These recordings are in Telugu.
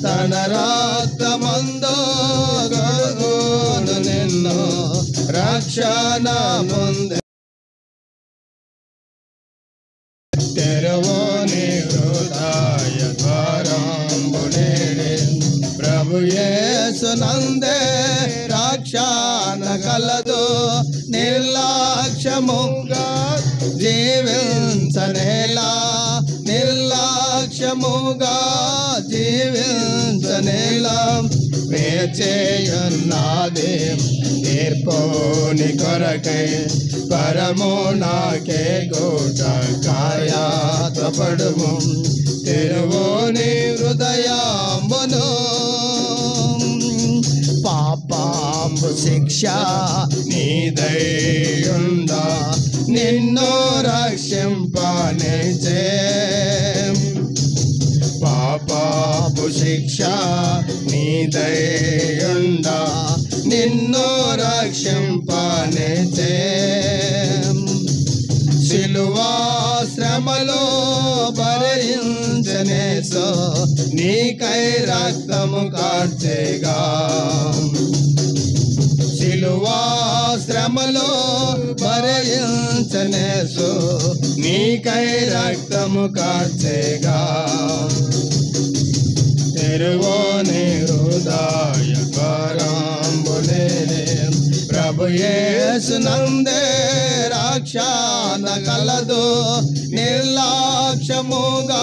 తన రక్తమందు కడుగును నిన్ను రక్షణ పొందే తెరవో నీ హృదయ ద్వారంబు నేడే ప్రభు యేసునందే రక్షణ కలదు నిర్లక్ష్యముగా జీవించనేలా నిర్లక్ష్యముగా జీవించనేలా వేచేయున్నది తీర్పుని కొరకై పరము నాకే గూట కాయాతపడుము తెరువుని హృదయమును పాపాంబు శిక్ష నీదైయుందా నిన్ను రక్షింపనిచే పాపాంబు శిక్ష నీదైయుందా నిన్ను రక్షింపనిచే సిలువా శ్రమలో భరించనేసో నీకై రక్తము కార్చేగా సిలువా శ్రమలో భరించనేసో నీకై రక్తము కార్చేగా తెరువోని హృదయ ద్వారంబులేనే ప్రభు యేసునందే రక్షణ కలదు నిర్లక్ష్యముగా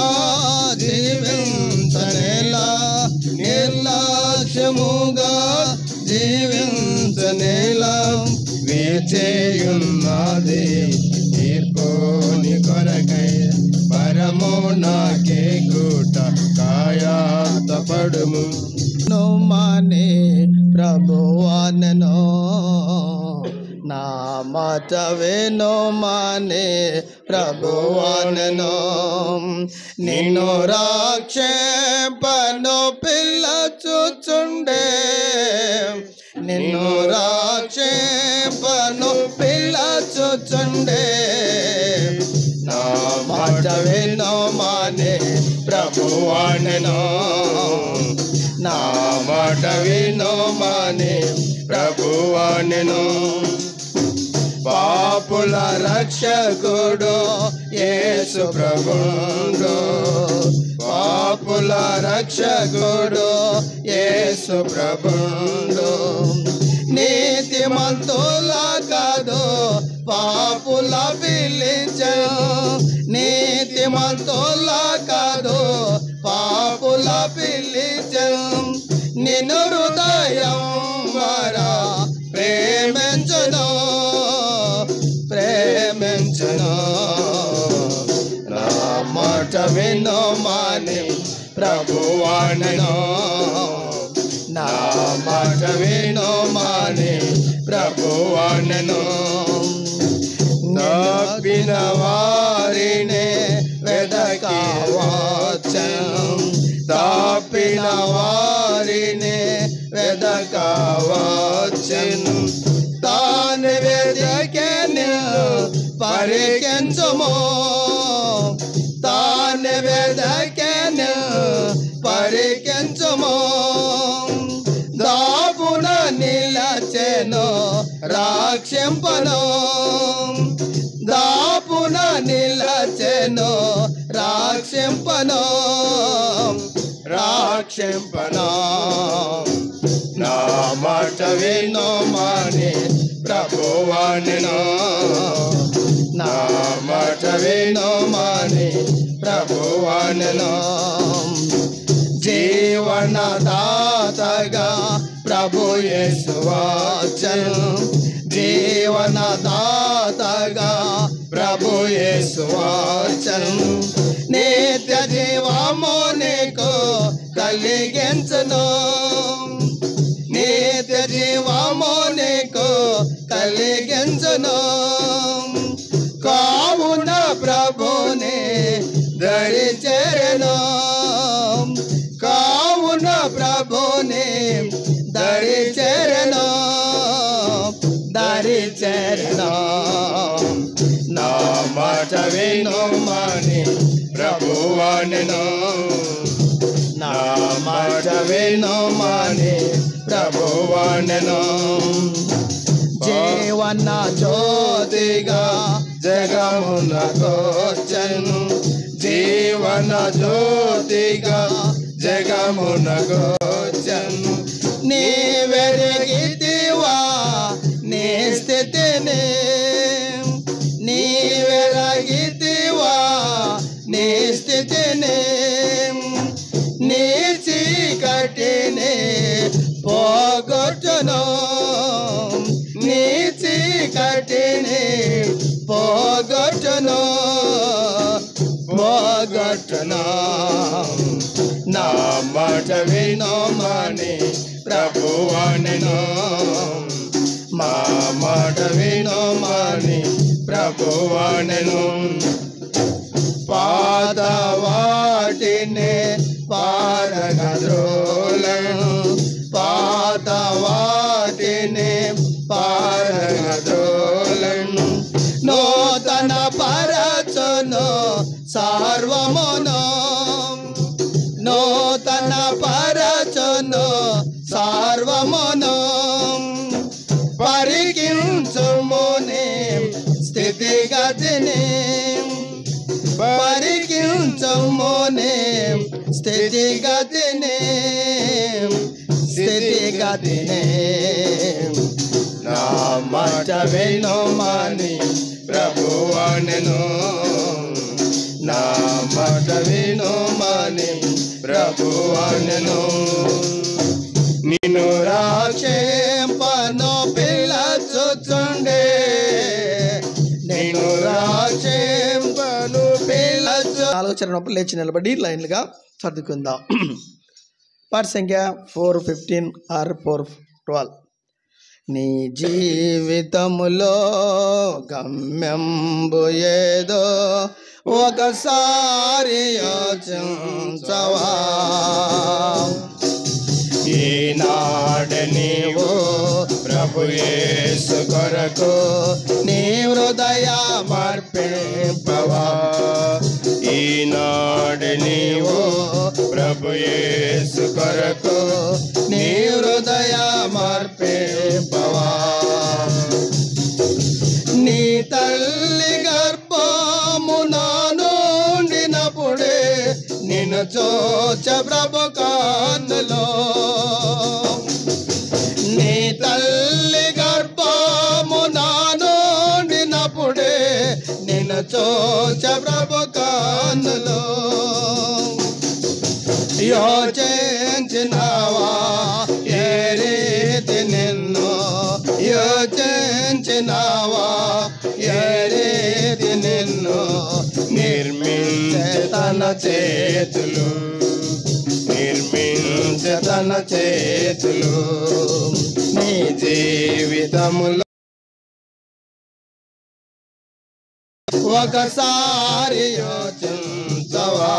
జీవించనేలా నిర్లక్ష్యముగా జీవించనేలా వేచేయున్నది తీర్పుని కొరకై పరము నాకే కూట కాయాతపడుము మానే ప్రభువానెనో నా మాట విను మానే ప్రభువానెనో నిన్ను రాక్షేపను పిల్ల చూచుండే నిన్ను రాక్షేపను పిల్ల చూచుండే నా మాట విను మానే ప్రభువానెనో నా మాట విను మానే ప్రభువానెను పాపుల రక్షకుడు యేసు ప్రభుండు పాపుల రక్షకుడు యేసు ప్రభుండు నీతిమంతుల కాదు పాపుల పిలిచెను నీతిమంతుల కాదు పాపుల పిలిచెను నిన్ను హృదయం వారా ప్రేమించును ప్రేమించును నా మాట విను మాని ప్రభువానెను నా మాట విను మాని ప్రభువానెను తప్పిన వారినే వెదకి వచ్చెను తప్పిన వారినే వెదక వచ్చెను తాను వెదకెను పరికించుము తాను వెదకెను పరికించుము దాపున నిలచెను రాక్షింపను దాపున నిలచెను రాక్షింపను రాక్షింపను నా మాట విను మాని ప్రభువానెను నా మాట విను మాని ప్రభువానెను జీవనదాతగా ప్రభు యేసు వచ్చెను జీవనదాతగా ప్రభు యేసు వచ్చెను నిత్య జీవము నీకు కలిగించును నిత్య జీవము నీకు కలిగించును కావున ప్రభుని దరి చేరెను కావున ప్రభుని దరి చేరెను దరి చేరెను నా మాట విను మాని ప్రభువానెను నా మాట వినుమని ప్రభువనెను. జీవన జ్యోతిగా జగమునకొచ్చెను, జీవన జ్యోతిగా జగమునకొచ్చెను. నీవెరిగితివా నీ స్థితిని, నీవెరిగితివా నీ స్థితిని, నీ చీకటిని పోగొట్టును, నీ చీకటిని పోగొట్టును, పోగొట్టును. నా మాట వినుమని ప్రభువనెను, మా మాట వినుమని ప్రభువనెను. పాత వాటిని పారగద్రోలను, పాత వాటిని పారగద్రోలను. నూతన పరచును సర్వమును, నూతన పరచును సర్వమును. పరికించుముని స్థితిగతిని, పరికించుముని స్థితిగతిని, స్థితిగతిని. నా మాట వినుమని ప్రభువనెను, నా మాట వినుమని ప్రభువనెను. నిన్ను రక్షింపను పిలచుచుండే, నిన్ను రక్షింపను పిలచు. ఆలోచనప్పుడు లేచి నిలబడి లైన్లుగా చదువుకుందాం. పాట సంఖ్య 415 or 412. నీ జీవితములో గమ్యంబు ఏదో ఒకసారి యోచించవా. ఈనాడు నీవు ప్రభు యేసు కొరకు నీ హృదయమర్పింపవా. ఈనాడు నీవు ప్రభు యేసు కొరకు నీ హృదయమర్పింపవా. నీ తల్లి గర్భమున నుండినప్పుడే నిన్ను చూచ ప్రభు కన్నులో, నీ తల్లి గర్భమున నుండినప్పుడే నిన్ను చూచ ప్రభు కన్నులో. యోచించినవా ఏ రీతి నిన్ను, యోచించినవా ఏ రీతి నిన్ను నిర్మించే తన చేతులు, నిర్మించే తన చేతులు. నీ జీవితములో ఒకసారి యోచించవా.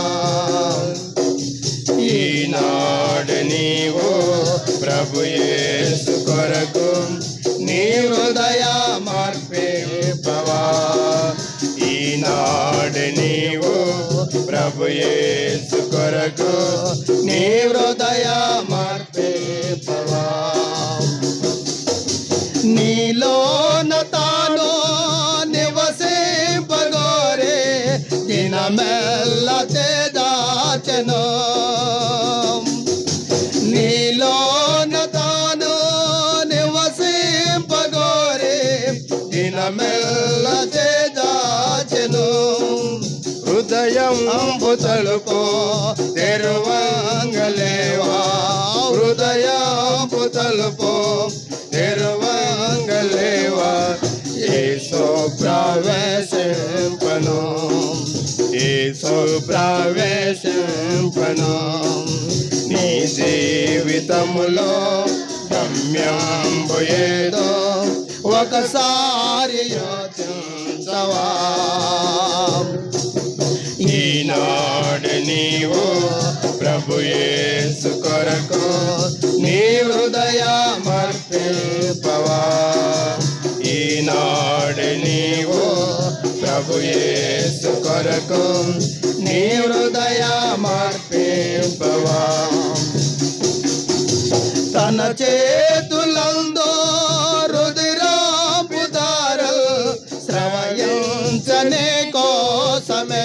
ఈనాడు నీవు ప్రభు యేసు కొరకు నీ హృదయమర్పింపవా. ఈనాడు నీవు ప్రభు యేసు కొరకు నీ హృదయమర్పింపవా. నీలోన తాను నివసింపగోరే దినమెల్ల దాచెను. నీలోన తాను నివసింపగోరే దినమెల్ల దాచెను. హృదయం తలుపు తెరువంగలేవా, హృదయం తలుపు తెరువంగలేవా. యేసు ప్రవేశింపను, యేసు ప్రవేశింపను. నీ జీవితములో గమ్యంబు ఏదో ఒకసారి యోచించవా. ఈనాడు నీవు ప్రభు యేసు కొరకు నీ హృదయమర్పింపవా. ఈనాడు నీవు ప్రభు యేసు కొరకు నీ హృదయమర్పింపవా. చేతులందో రుధిరపు ధారలు స్రవయించనే కోసమే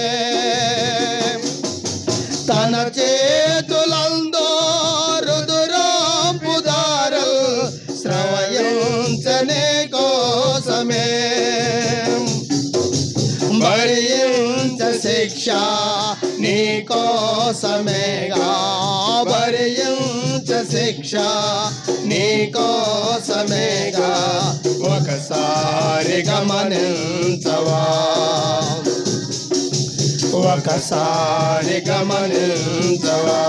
తన చేతులందో రుధిరపు ధారలు స్రవయించనే కోసమే భరించ శిక్ష నీ కోసమేగా భరించ శిక్ష నీ కోసమేగా ఒకసారి గమనించవా ఒకసారి గమనించవా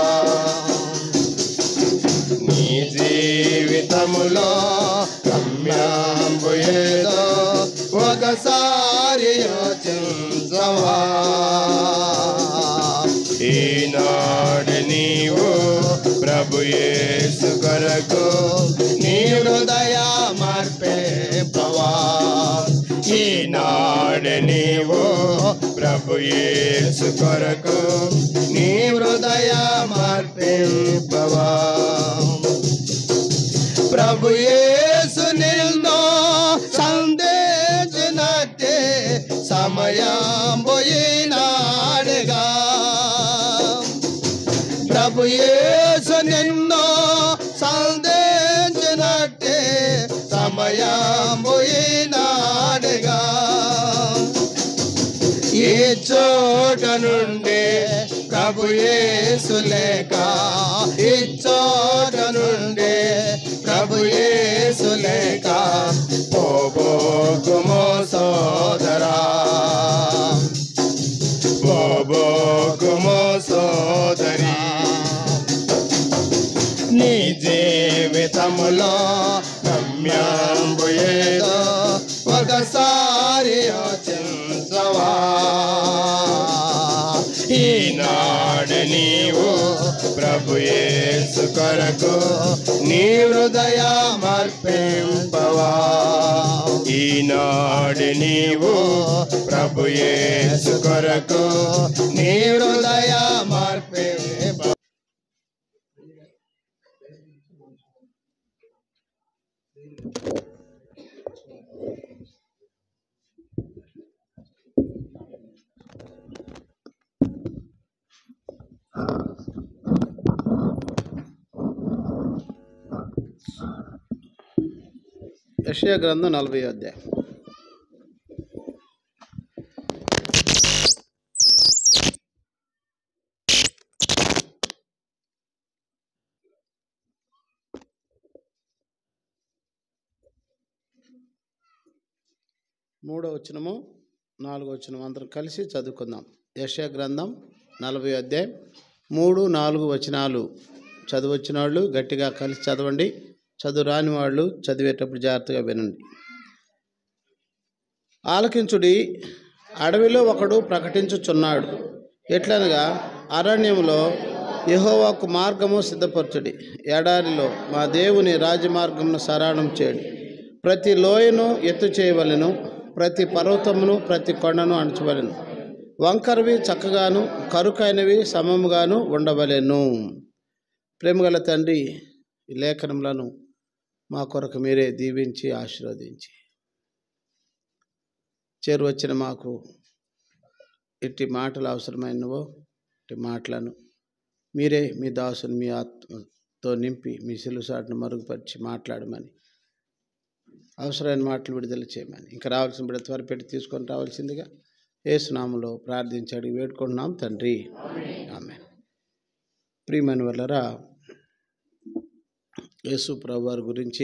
నీ జీవితములో గమ్యంబు ఏదో ఒకసారి యోచించవా ఈనాడు నీవు ప్రభు యేసు కొరకు నీ హృదయ మార్పేపవా ఈనాడు నీవు ప్రభు యేసు కొరకు నీ హృదయ మార్పేపవా ప్రభు యేసు నిన్ను సందేశినట్టే సమయం పోయినాడుగా ప్రభు యేసు నిన్ను సందేశినట్టే సమయం పోయినాడుగా ఈ చోట నుండి ప్రభు యేసు లేక ఈ చోట నుండి ప్రభు యేసు లేక పోబోకుమో సోదరా పోబోకుమో సోదరి నీ జీవితములో గమ్యంబు ఏదో ఒకసారి యోచించవా ఈనాడు నీవు ప్రభు యేసు కొరకు నీ హృదయ మార్పింపవా ఈనాడు నీవు ప్రభు యేసు కొరకు నీ హృదయ మార్పింప యెషయా గ్రంథం 40వ అధ్యాయం. మూడో వచనము 4వ వచనం అందరం కలిసి చదువుకుందాం. యెషయా గ్రంథం 40వ అధ్యాయం 3, 4 వచనాలు చదివొచ్చిన వాళ్ళు గట్టిగా కలిసి చదవండి. చదువు రాని వాళ్ళు చదివేటప్పుడు జాగ్రత్తగా వినండి. ఆలకించుడి, అడవిలో ఒకడు ప్రకటించుచున్నాడు. ఎట్లనగా అరణ్యములో యెహోవాకు మార్గము సిద్ధపరచుడి, ఎడారిలో మా దేవుని రాజమార్గమును సరళం చేయుడి. ప్రతి లోయను ఎత్తు చేయవలెను, ప్రతి పర్వతమును ప్రతి కొండను అణచవలెను. వంకరవి చక్కగాను కరుకైనవి సమముగాను ఉండవలెను. ప్రేమగల తండ్రి, ఈ లేఖనములను మా కొరకు మీరే దీవించి ఆశీర్వదించి చేరువచ్చిన మాకు ఎట్టి మాటలు అవసరమైనవో ఇట్టి మాటలను మీరే మీ దాసుని మీ ఆత్మతో నింపి మీ సిలుసాటును మరుగుపరిచి మాట్లాడమని, అవసరమైన మాటలు విడుదల చేయమని, ఇంకా రావాల్సిన బిడ్డ త్వరపెట్టి తీసుకొని రావాల్సిందిగా యేసునామములో ప్రార్థించి అడిగి వేడుకుంటున్నాం తండ్రి, ఆమేన్. ప్రియమైన వాళ్ళరా, యేసు ప్రభు వారి గురించి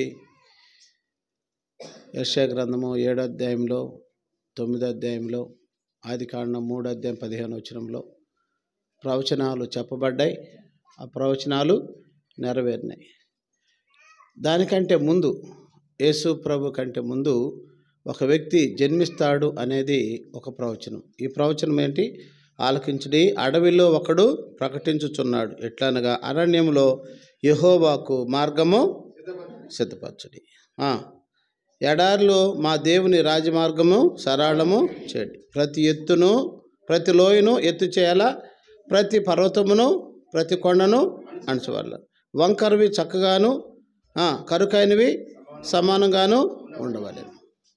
యెషయా గ్రంథము 7వ అధ్యాయంలో 9వ అధ్యాయంలో ఆదికాండం 3వ అధ్యాయం 15వ వచనంలో ప్రవచనాలు చెప్పబడ్డాయి. ఆ ప్రవచనాలు నెరవేరినాయి. దానికంటే ముందు, యేసు ప్రభు కంటే ముందు ఒక వ్యక్తి జన్మిస్తాడు అనేది ఒక ప్రవచనం. ఈ ప్రవచనం ఏంటి? ఆలకించుడి, అడవిలో ఒకడు ప్రకటించుచున్నాడు. ఎట్లనగా అరణ్యంలో యెహోవాకు మార్గము సిద్ధపరచుడి, ఎడారిలో మా దేవుని రాజమార్గము సరళము చేయండి. ప్రతి లోయను ఎత్తు చేయాలా, ప్రతి పర్వతమును ప్రతి కొండను అణచవల్ల. వంకరవి చక్కగాను కరుకైనవి సమానంగాను ఉండవలెను.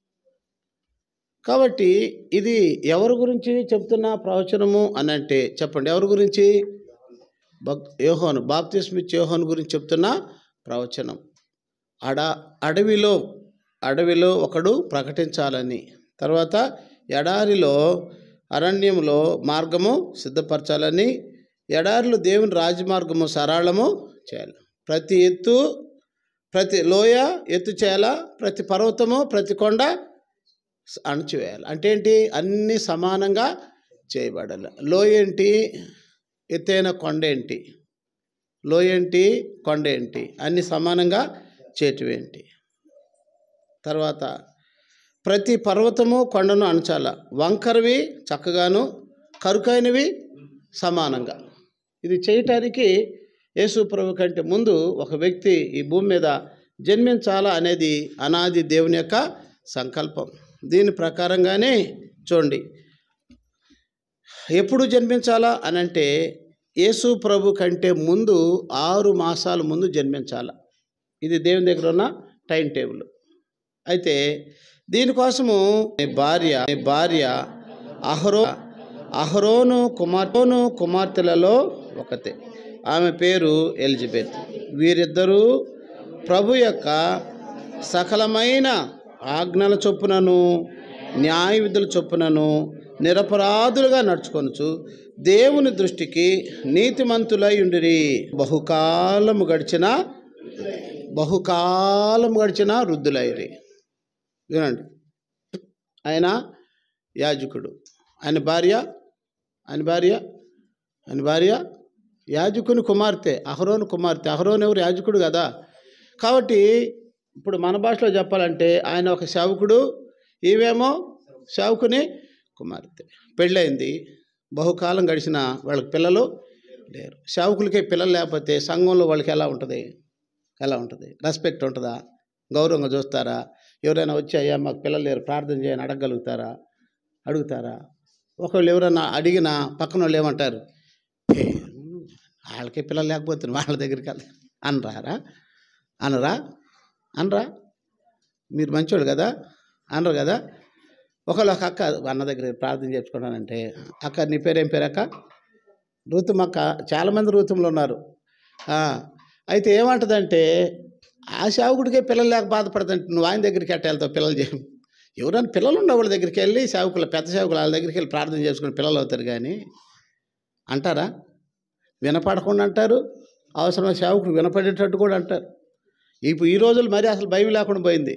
కాబట్టి ఇది ఎవరి గురించి చెప్తున్న ప్రవచనము అని అంటే చెప్పండి, ఎవరి గురించి? యోహాను, బాప్తిస్మిచ్చే యోహాను గురించి చెప్తున్న ప్రవచనం. అడవిలో ఒకడు ప్రకటించాలని, తర్వాత ఎడారిలో అరణ్యంలో మార్గము సిద్ధపరచాలని, ఎడారిలో దేవుని రాజమార్గము సరళము చేయాలి. ప్రతి లోయ ఎత్తు చేయాలా, ప్రతి పర్వతము ప్రతి కొండ అణచివేయాలి. అంటే ఏంటి? అన్నీ సమానంగా చేయబడాలి. లోయ ఏంటి? ఎత్తైన కొండ ఏంటి? లోయ ఏంటి? కొండ ఏంటి? అన్నీ సమానంగా చేయటమేంటి? తర్వాత ప్రతి పర్వతము కొండను అణచాల, వంకరవి చక్కగాను, కరుకైనవి సమానంగా. ఇది చేయటానికి యేసు ప్రభు కంటే ముందు ఒక వ్యక్తి ఈ భూమి మీద జన్మించాలా అనేది అనాది దేవుని యొక్క సంకల్పం. దీని ప్రకారంగానే చూడండి, ఎప్పుడు జన్మించాలా అని అంటే యేసు ప్రభు కంటే ముందు 6 మాసాల ముందు జన్మించాల. ఇది దేవుని దగ్గర ఉన్న టైం టేబుల్. అయితే దీనికోసము భార్య అహరోను కుమార్తెలలో ఒకతే, ఆమె పేరు ఎలిజబెత్. వీరిద్దరూ ప్రభు యొక్క సకలమైన ఆజ్ఞల చొప్పునను న్యాయ విధుల చొప్పునను నిరపరాధులుగా నడుచుకొనుచు దేవుని దృష్టికి నీతిమంతులై ఉండిరి. బహుకాలము గడిచిన వృద్ధులైరి. వినండి, ఆయన యాజకుడు, ఆయన భార్య యాజకుని కుమార్తె, అహరోను కుమార్తె. అహరోను ఎవరు? యాజకుడు కదా. కాబట్టి ఇప్పుడు మన భాషలో చెప్పాలంటే ఆయన ఒక సేవకుడు, ఈమెమో సేవకుని కుమార్తె. పెళ్ళైంది, బహుకాలం గడిచిన వాళ్ళకి పిల్లలు లేరు. సేవకులకే పిల్లలు లేకపోతే సంఘంలో వాళ్ళకి ఎలా ఉంటుంది? రెస్పెక్ట్ ఉంటుందా? గౌరవంగా చూస్తారా? ఎవరైనా వచ్చి అయ్యా మాకు పిల్లలు లేరు ప్రార్థన చేయని అడుగుతారా? ఒకళ్ళు ఎవరైనా అడిగినా పక్కన వాళ్ళు ఏమంటారు? వాళ్ళకే పిల్లలు లేకపోతే వాళ్ళ దగ్గరికి వెళ్తారు అనరా? మీరు మంచోళ్ళు కదా, అనరు కదా. ఒకళ్ళు ఒక అక్క అన్న దగ్గర ప్రార్థన చేసుకుంటానంటే, అక్క నీ పేరేం పేరు అక్క? ఋతుమక్క. చాలామంది ఋతుములు ఉన్నారు. అయితే ఏమంటుందంటే, ఆ సేవకుడికే పిల్లలు లేక బాధపడుతుంటే నువ్వు ఆయన దగ్గరికి ఎట్ట వెళ్తావు? పిల్లలు ఎవరైనా పిల్లలు ఉన్న వాళ్ళ దగ్గరికి వెళ్ళి పెద్ద సేవకులు వాళ్ళ దగ్గరికి వెళ్ళి ప్రార్థన చేసుకుని పిల్లలు అవుతారు కానీ అంటారా? వినపడకుండా అంటారు, అవసరమైన సేవకుడు వినపడేటట్టు కూడా అంటారు. ఇప్పుడు ఈ రోజులు మరి అసలు భయం లేకుండా పోయింది.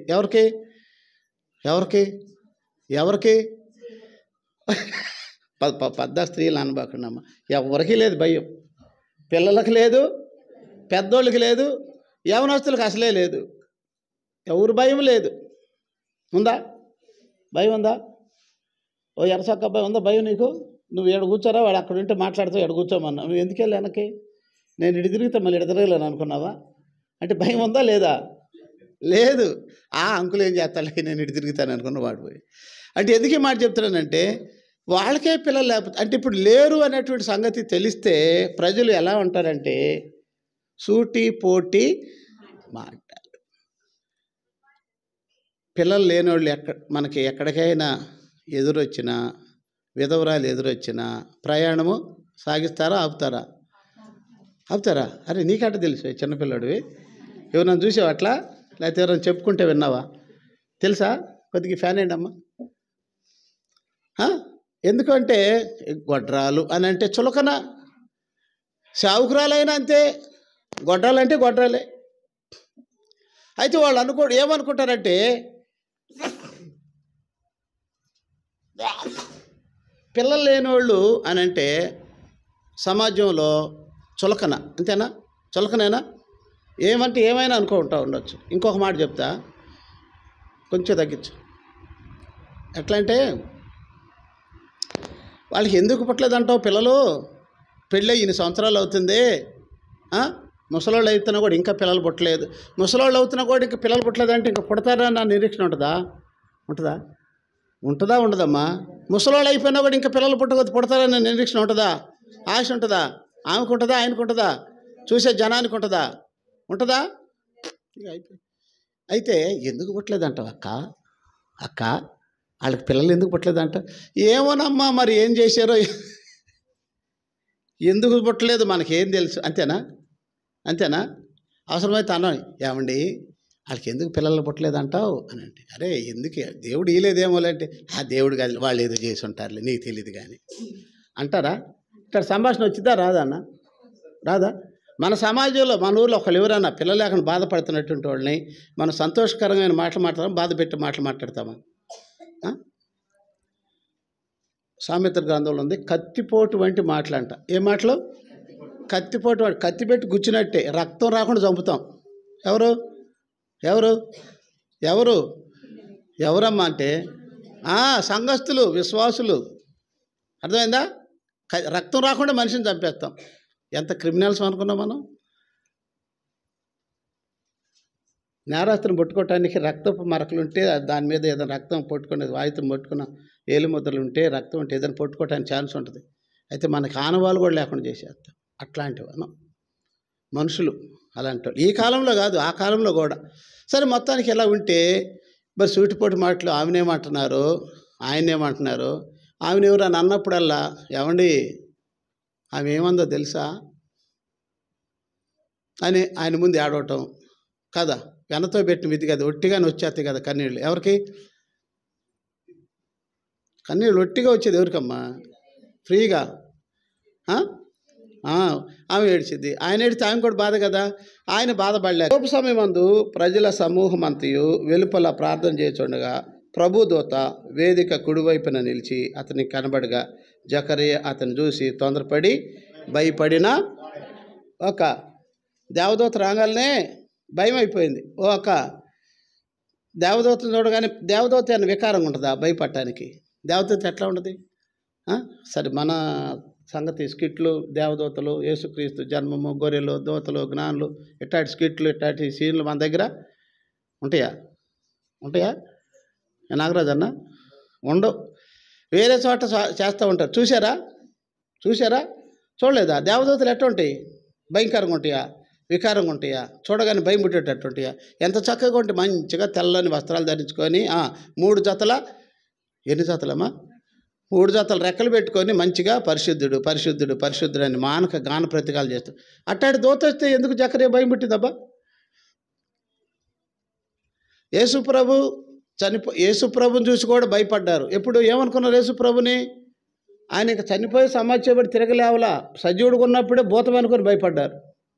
ఎవరికి పెద్ద స్త్రీలు అనబాకుండా ఎవరికి లేదు భయం. పిల్లలకు లేదు, పెద్దోళ్ళకి లేదు, యవనస్తులకు అసలే లేదు. ఎవరు భయం లేదు. ఉందా భయం? ఉందా? ఓ ఎరసక్క అబ్బాయి ఉందా భయం నీకు? నువ్వు ఎక్కడ కూర్చోరా, వాడు అక్కడ ఉంటే మాట్లాడుతావు, ఎక్కడ కూర్చోమన్నా. నువ్వు ఎందుకు వెళ్ళి వెనక్కి? నేను ఇటు తిరిగితే మళ్ళీ ఇటు తిరగలేను అనుకున్నావా? అంటే భయం ఉందా లేదా? లేదు. అంకులు ఏం చేస్తాడు, నేను ఇటు తిరుగుతాను అనుకున్న వాడు పోయి. అంటే ఎందుకు ఈ మాట చెప్తున్నానంటే వాళ్ళకే పిల్లలు లేకపోతే, అంటే ఇప్పుడు లేరు అనేటువంటి సంగతి తెలిస్తే ప్రజలు ఎలా ఉంటారంటే సూటి పోటీ మాట్లాడు. పిల్లలు లేనివాళ్ళు మనకి ఎక్కడికైనా ఎదురొచ్చినా, విధవరాలు ఎదురొచ్చినా ప్రయాణము సాగిస్తారా? ఆపుతారా? అరే నీకంటే తెలుసు, చిన్నపిల్లడివి. ఎవరైనా చూసావు అట్లా? లేకపోతే ఎవరైనా చెప్పుకుంటే విన్నావా? తెలుసా? కొద్దిగా ఫ్యాన్ ఏంటి అమ్మా. ఎందుకంటే గొడ్రాలు అని అంటే చులకన, సావుకురాలైనా అంతే, గొడ్రాలంటే గొడ్రాలే. అయితే వాళ్ళు ఏమనుకుంటారంటే పిల్లలు లేనివాళ్ళు అని అంటే సమాజంలో చులకన, అంతేనా? చులకనేనా? ఏమైనా ఉండొచ్చు. ఇంకొక మాట చెప్తా, కొంచెం తగ్గించు. ఎట్లా అంటే వాళ్ళకి ఎందుకు పుట్టలేదంటావు? పిల్లలు పెళ్ళి ఇన్ని సంవత్సరాలు అవుతుంది, ముసలోళ్ళు అవుతున్నా కూడా ఇంకా పిల్లలు పుట్టలేదు, ముసలోళ్ళు అవుతున్నా కూడా ఇంకా పిల్లలు పుట్టలేదంటే ఇంకా పుడతారా అన్న నిరీక్షణ ఉంటుందా? ఉండదమ్మా. ముసలోళ్ళు అయిపోయినా కూడా ఇంకా పిల్లలు పుడతారన్న నిరీక్షణ ఉంటుందా? ఆశ ఉంటుందా? ఆమెకు ఉంటుందా? ఆయనకు ఉంటుందా? చూసే జనానికి ఉంటుందా? ఇక అయిపోయింది. అయితే ఎందుకు పుట్టలేదంటావు అక్క వాళ్ళకి పిల్లలు ఎందుకు పుట్టలేదంట? ఏమోనమ్మా మరి ఏం చేశారో, ఎందుకు పుట్టలేదు మనకేం తెలుసు. అంతేనా? అవసరమైతే అన్నాను, ఏమండి వాళ్ళకి ఎందుకు పిల్లలు పుట్టలేదంటావు అని అంటే, అరే ఎందుకు దేవుడు ఇయలేదేమో అంటే, ఆ దేవుడు కాదు వాళ్ళు ఏదో చేసి ఉంటారులే నీకు తెలియదు కానీ అంటారా? ఇక్కడ సంభాషణ వచ్చిందా రాదా? మన సమాజంలో మన ఊళ్ళో ఒకళ్ళు ఎవరన్నా పిల్లలు లేకుండా బాధపడుతున్నటువంటి వాళ్ళని మనం సంతోషకరమైన మాటలు మాట్లాడతాం, బాధ పెట్టి మాటలు మాట్లాడతామా? సామెతల గ్రంథంలో ఉంది, కత్తిపోటు వంటి మాటలంట. ఏ మాటలు? కత్తిపోటు, కత్తి పెట్టి గుచ్చినట్టే, రక్తం రాకుండా చంపుతాం. ఎవరమ్మా అంటే సంఘస్థులు, విశ్వాసులు. అర్థమైందా? రక్తం రాకుండా మనిషిని చంపేస్తాం. ఎంత క్రిమినల్స్ అనుకున్నాం మనం. నేరస్తుని పట్టుకోవటానికి రక్తపు మరకలు ఉంటే దాని మీద ఏదైనా రక్తం పట్టుకునేది, వాయుతం పట్టుకున్న ఏలు ముద్దలు ఉంటే, రక్తం ఉంటే ఏదైనా పట్టుకోవటానికి ఛాన్స్ ఉంటుంది. అయితే మనకి ఆనవాళ్ళు కూడా లేకుండా చేసేస్తాం. అట్లాంటివి మనుషులు అలాంటి వాళ్ళు. ఈ కాలంలో కాదు, ఆ కాలంలో కూడా. సరే, మొత్తానికి ఎలా ఉంటే మరి సూటిపోటి మాటలు ఆమెనేమంటున్నారు, ఆయనేమంటున్నారు. ఆమెను ఎవరని అన్నప్పుడల్లా, ఏమండి ఆమె ఏమందో తెలుసా అని ఆయన ముందు ఏడవటం కదా. వెనతో పెట్టిన విధి కదా, ఒట్టిగానే వచ్చేస్తాయి కదా కన్నీళ్ళు. ఎవరికి కన్నీళ్ళు ఒట్టిగా వచ్చేది? ఎవరికమ్మా? ఫ్రీగా. ఆమె ఏడ్చింది, ఆయన ఏడితే ఆమె కూడా బాధ కదా. ఆయన బాధపడలేదు. లోపు సమయమందు ప్రజల సమూహం అంతయు వెలుపల ప్రార్థన చేస్తుండగా ప్రభుదూత వేదిక కుడివైపున నిలిచి అతనికి కనబడగా జకరియా అతను చూసి తొందరపడి భయపడిన. ఒక దేవదూత రాగానే భయం అయిపోయింది. దేవదూతను చూడగానే, దేవదూత అన్న వికారంగా ఉంటుందా భయపడటానికి? దేవదూత ఎట్లా ఉంటుంది? సరే, మన సంగతి స్కిట్లు, దేవదూతలు, యేసుక్రీస్తు జన్మము, గొర్రెలు, దూతలు, జ్ఞానులు, ఇట్లాంటి స్కిట్లు, ఇట్లాంటి సీన్లు మన దగ్గర ఉంటాయా నాగరాజు అన్న? ఉండవు. వేరే చోట చేస్తూ ఉంటారు. చూసారా? చూడలేదా? దేవదూతలు ఎట్లా ఉంటాయి? భయంకరంగా ఉంటాయా? వికారంగా ఉంటాయా? చూడగానే భయం పుట్టేటట్టు ఉంటాయా? ఎంత చక్కగా ఉంటే మంచిగా తెల్లని వస్త్రాలు ధరించుకొని 3 జతల, ఎన్ని జతలమ్మా? 3 జతలు రెక్కలు పెట్టుకొని మంచిగా పరిశుద్ధుడు పరిశుద్ధుడు పరిశుద్ధుడు అని మానక గాన ప్రతికాలు చేస్తాడు. అట్టాడి దూత వస్తే ఎందుకు జకరియా భయం పుట్టిందబ్బా? యేసుప్రభుని చూసి కూడా భయపడ్డారు. ఎప్పుడు ఏమనుకున్నారు యేసుప్రభుని? ఆయన ఇంకా చనిపోయి సమాధి చేయబడి తిరగలేవలా, సజీవుడుగా ఉన్నప్పుడే భూతం అనుకొని భయపడ్డారు.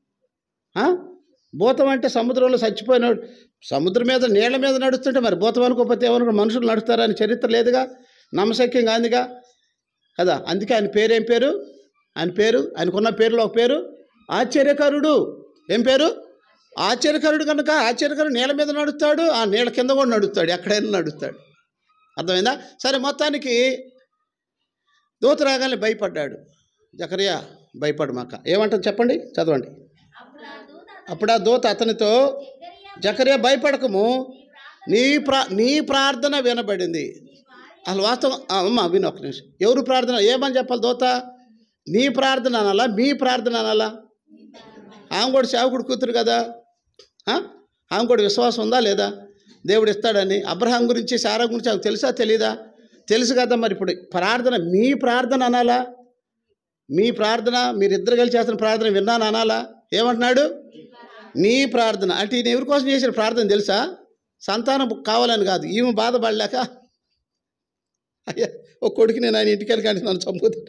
భూతం అంటే సముద్రంలో చచ్చిపోయినాడు, సముద్రం మీద నీళ్ల మీద నడుస్తుంటే మరి భూతం అనుకోకపోతే ఏమనుకో మనుషులు నడుస్తారని చరిత్ర లేదుగా, నమ్మశక్యం కాదుగా కదా. అందుకే ఆయన పేరు ఏం పేరు? ఆయనకున్న పేరులో ఒక పేరు ఆశ్చర్యకరుడు. ఏం పేరు? ఆశ్చర్యకరుడు. కనుక ఆశ్చర్యకరుడు నీళ్ళ మీద నడుస్తాడు, ఆ నీళ్ళ కింద కూడా నడుస్తాడు, ఎక్కడైనా నడుస్తాడు. అర్థమైందా? సరే, మొత్తానికి దూత రాగానే భయపడ్డాడు. జకరియా భయపడమాక. ఏమంటారు చెప్పండి, చదవండి. అప్పుడు ఆ దూత అతనితో, జకరియా భయపడకము, నీ ప్రార్థన వినబడింది. అసలు వాస్తవం అమ్మ విను ఒక నిమిషం. ఎవరు ప్రార్థన? ఏమని చెప్పాలి? దూత నీ ప్రార్థన అనాలా, మీ ప్రార్థన అనాలా? ఆమె కూడా సేవకుడు కూతురు కదా, ఆమె కూడా విశ్వాసం ఉందా లేదా దేవుడు ఇస్తాడని? అబ్రహాం గురించి, శారా గురించి ఆమెకు తెలుసా తెలీదా? తెలుసు కదా. మరి ఇప్పుడు ప్రార్థన మీ ప్రార్థన అనాలా? మీ ప్రార్థన, మీరిద్దరు కలిసి చేస్తున్న ప్రార్థన విన్నాను అనాలా? ఏమంటున్నాడు? నీ ప్రార్థన అంటే ఈయన ఎవరి కోసం చేసిన ప్రార్థన తెలుసా? సంతానం కావాలని కాదు, ఈమె బాధపడలేక, అయ్యా ఒక కొడుకు నేను ఆయన ఇంటికి వెళ్ళి కానీ నన్ను చంపుతాడు,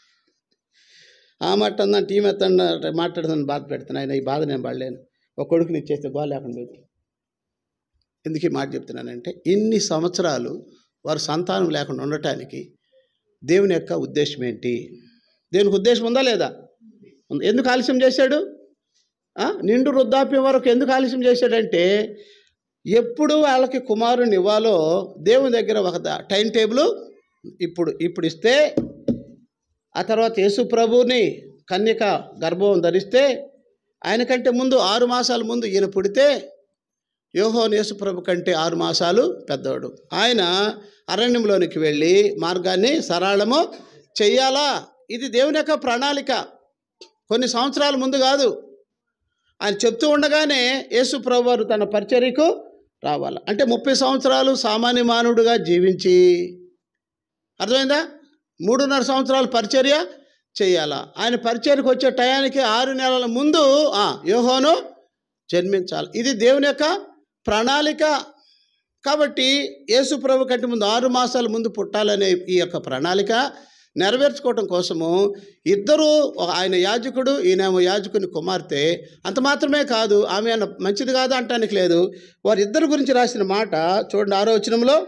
ఆ మాట అందంటే ఈ మెత్తండి మాట్లాడుతాను, బాధ పెడుతున్నాను. ఆయన ఈ బాధ నేను పడలేను, ఒక కొడుకుని ఇచ్చేస్తే బాగా లేకుండా పోయింది. ఎందుకు ఈ మాట చెప్తున్నానంటే, ఇన్ని సంవత్సరాలు వారు సంతానం లేకుండా ఉండటానికి దేవుని యొక్క ఉద్దేశం ఏంటి? దేవునికి ఉద్దేశం ఉందా లేదా? ఎందుకు ఆలస్యం చేశాడు? నిండు వృద్ధాప్యం వరకు ఎందుకు ఆలస్యం చేశాడంటే, ఎప్పుడు వాళ్ళకి కుమారుని ఇవ్వాలో దేవుని దగ్గర ఒక టైం టేబుల్ ఇప్పుడు ఇస్తే, ఆ తర్వాత యేసు ప్రభువుని కన్యక గర్భం ధరిస్తే, ఆయనకంటే ముందు 6 మాసాల ముందు ఈయన పుడితే, యోహోను యేసు ప్రభు కంటే 6 మాసాలు పెద్దవాడు. ఆయన అరణ్యంలోనికి వెళ్ళి మార్గాన్ని సరళము చెయ్యాలా? ఇది దేవుని యొక్క ప్రణాళిక. కొన్ని సంవత్సరాల ముందు కాదు, ఆయన చెప్తూ ఉండగానే యేసు ప్రభువారు తన పరిచర్యకు రావాలి. అంటే 30 సంవత్సరాలు సామాన్య మానవుడిగా జీవించి, అర్థమైందా, 3.5 సంవత్సరాలు పరిచర్య చేయాలా. ఆయన పరిచర్యకు వచ్చే టయానికి 6 నెలల ముందు యోహాను జన్మించాలి. ఇది దేవుని యొక్క ప్రణాళిక. కాబట్టి యేసు ప్రభు కంటే ముందు 6 మాసాల ముందు పుట్టాలనే ఈ యొక్క ప్రణాళిక నెరవేర్చుకోవటం కోసము ఇద్దరు, ఆయన యాజకుడు, ఈయనేమో యాజకుని కుమార్తె. అంత మాత్రమే కాదు, ఆమె మంచిది కాదు అంటానికి లేదు. వారిద్దరి గురించి రాసిన మాట చూడండి, 6వ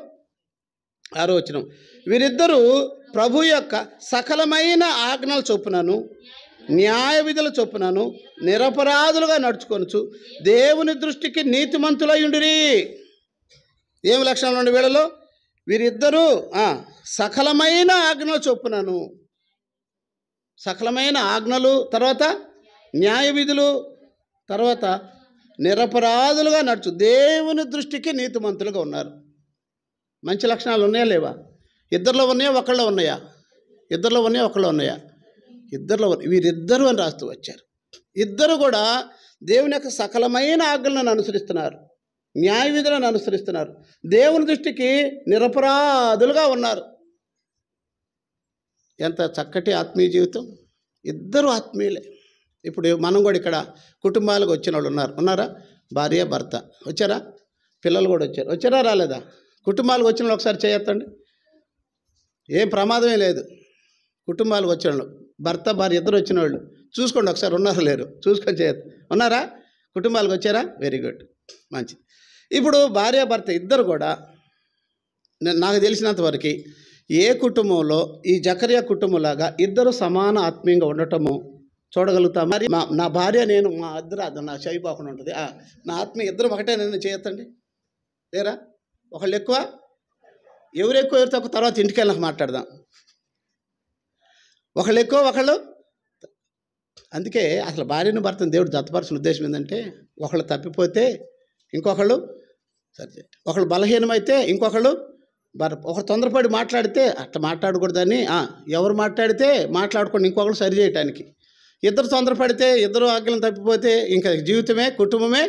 వచనం. వీరిద్దరూ ప్రభు యొక్క సకలమైన ఆజ్ఞల చొప్పునను న్యాయ విధుల చొప్పునను నిరపరాధులుగా నడుచుకొనుచు దేవుని దృష్టికి నీతిమంతులై ఉండిరి. ఏమి లక్షణాలు ఉండి వీళ్ళలో? వీరిద్దరూ సకలమైన ఆజ్ఞల చొప్పునను, సకలమైన ఆజ్ఞలు, తర్వాత న్యాయ విధులు, తర్వాత నిరపరాధులుగా నడుచు దేవుని దృష్టికి నీతిమంతులుగా ఉన్నారు. మంచి లక్షణాలు ఉన్నాయా లేవా? ఇద్దరిలో ఉన్నాయా ఒకళ్ళలో ఉన్నాయా? ఇద్దరిలో ఉన్నాయా ఒకళ్ళలో ఉన్నాయా? ఇద్దరిలో. వీరిద్దరూ అని రాస్తూ వచ్చారు. ఇద్దరు కూడా దేవుని యొక్క సకలమైన ఆజ్ఞలను అనుసరిస్తున్నారు, న్యాయ విధులను అనుసరిస్తున్నారు, దేవుని దృష్టికి నిరపరాధులుగా ఉన్నారు. ఎంత చక్కటి ఆత్మీయ జీవితం! ఇద్దరు ఆత్మీయులే. ఇప్పుడు మనం కూడా ఇక్కడ కుటుంబాలకు వచ్చిన వాళ్ళు ఉన్నారా? భార్య భర్త వచ్చారా? పిల్లలు కూడా వచ్చారా రాలేదా? కుటుంబాలకు వచ్చిన వాళ్ళు ఒకసారి చేయొద్దండి, ఏం ప్రమాదమే లేదు. కుటుంబాలకు వచ్చిన వాళ్ళు, భర్త భార్య ఇద్దరు వచ్చిన వాళ్ళు చూసుకోండి ఒకసారి, ఉన్నారా లేరు చూసుకొని చేయొద్దు. ఉన్నారా? కుటుంబాలకు వచ్చారా? వెరీ గుడ్, మంచిది. ఇప్పుడు భార్య భర్త ఇద్దరు కూడా నాకు తెలిసినంత వరకు ఏ కుటుంబంలో ఈ జకర్యా కుటుంబంలాగా ఇద్దరు సమాన ఆత్మీయంగా ఉండటము చూడగలుగుతాం. మరి నా భార్య నేను మా ఇద్దరు అది నా చేయపోకుండా ఉంటుంది. నా ఆత్మీయ ఇద్దరు ఒకటే నేను చేయొద్దండి, లేరా? ఒకళ్ళు ఎక్కువ, ఎవరు ఎక్కువ ఎవరు తక్కువ తర్వాత ఇంటికి వెళ్ళాక మాట్లాడదాం. ఒకళ్ళు ఎక్కువ ఒకళ్ళు. అందుకే అసలు భార్యను భర్తను దేవుడు జతపరచిన ఉద్దేశం ఏంటంటే, ఒకళ్ళు తప్పిపోతే ఇంకొకళ్ళు సరే, ఒకళ్ళు బలహీనమైతే ఇంకొకళ్ళు ఒకరు తొందరపడి మాట్లాడితే అట్లా మాట్లాడకూడదని, ఎవరు మాట్లాడితే మాట్లాడుకోండి ఇంకొకళ్ళు సరి చేయటానికి. ఇద్దరు తొందరపడితే, ఇద్దరు ఆజ్ఞలను తప్పిపోతే ఇంకా జీవితమే కుటుంబమే.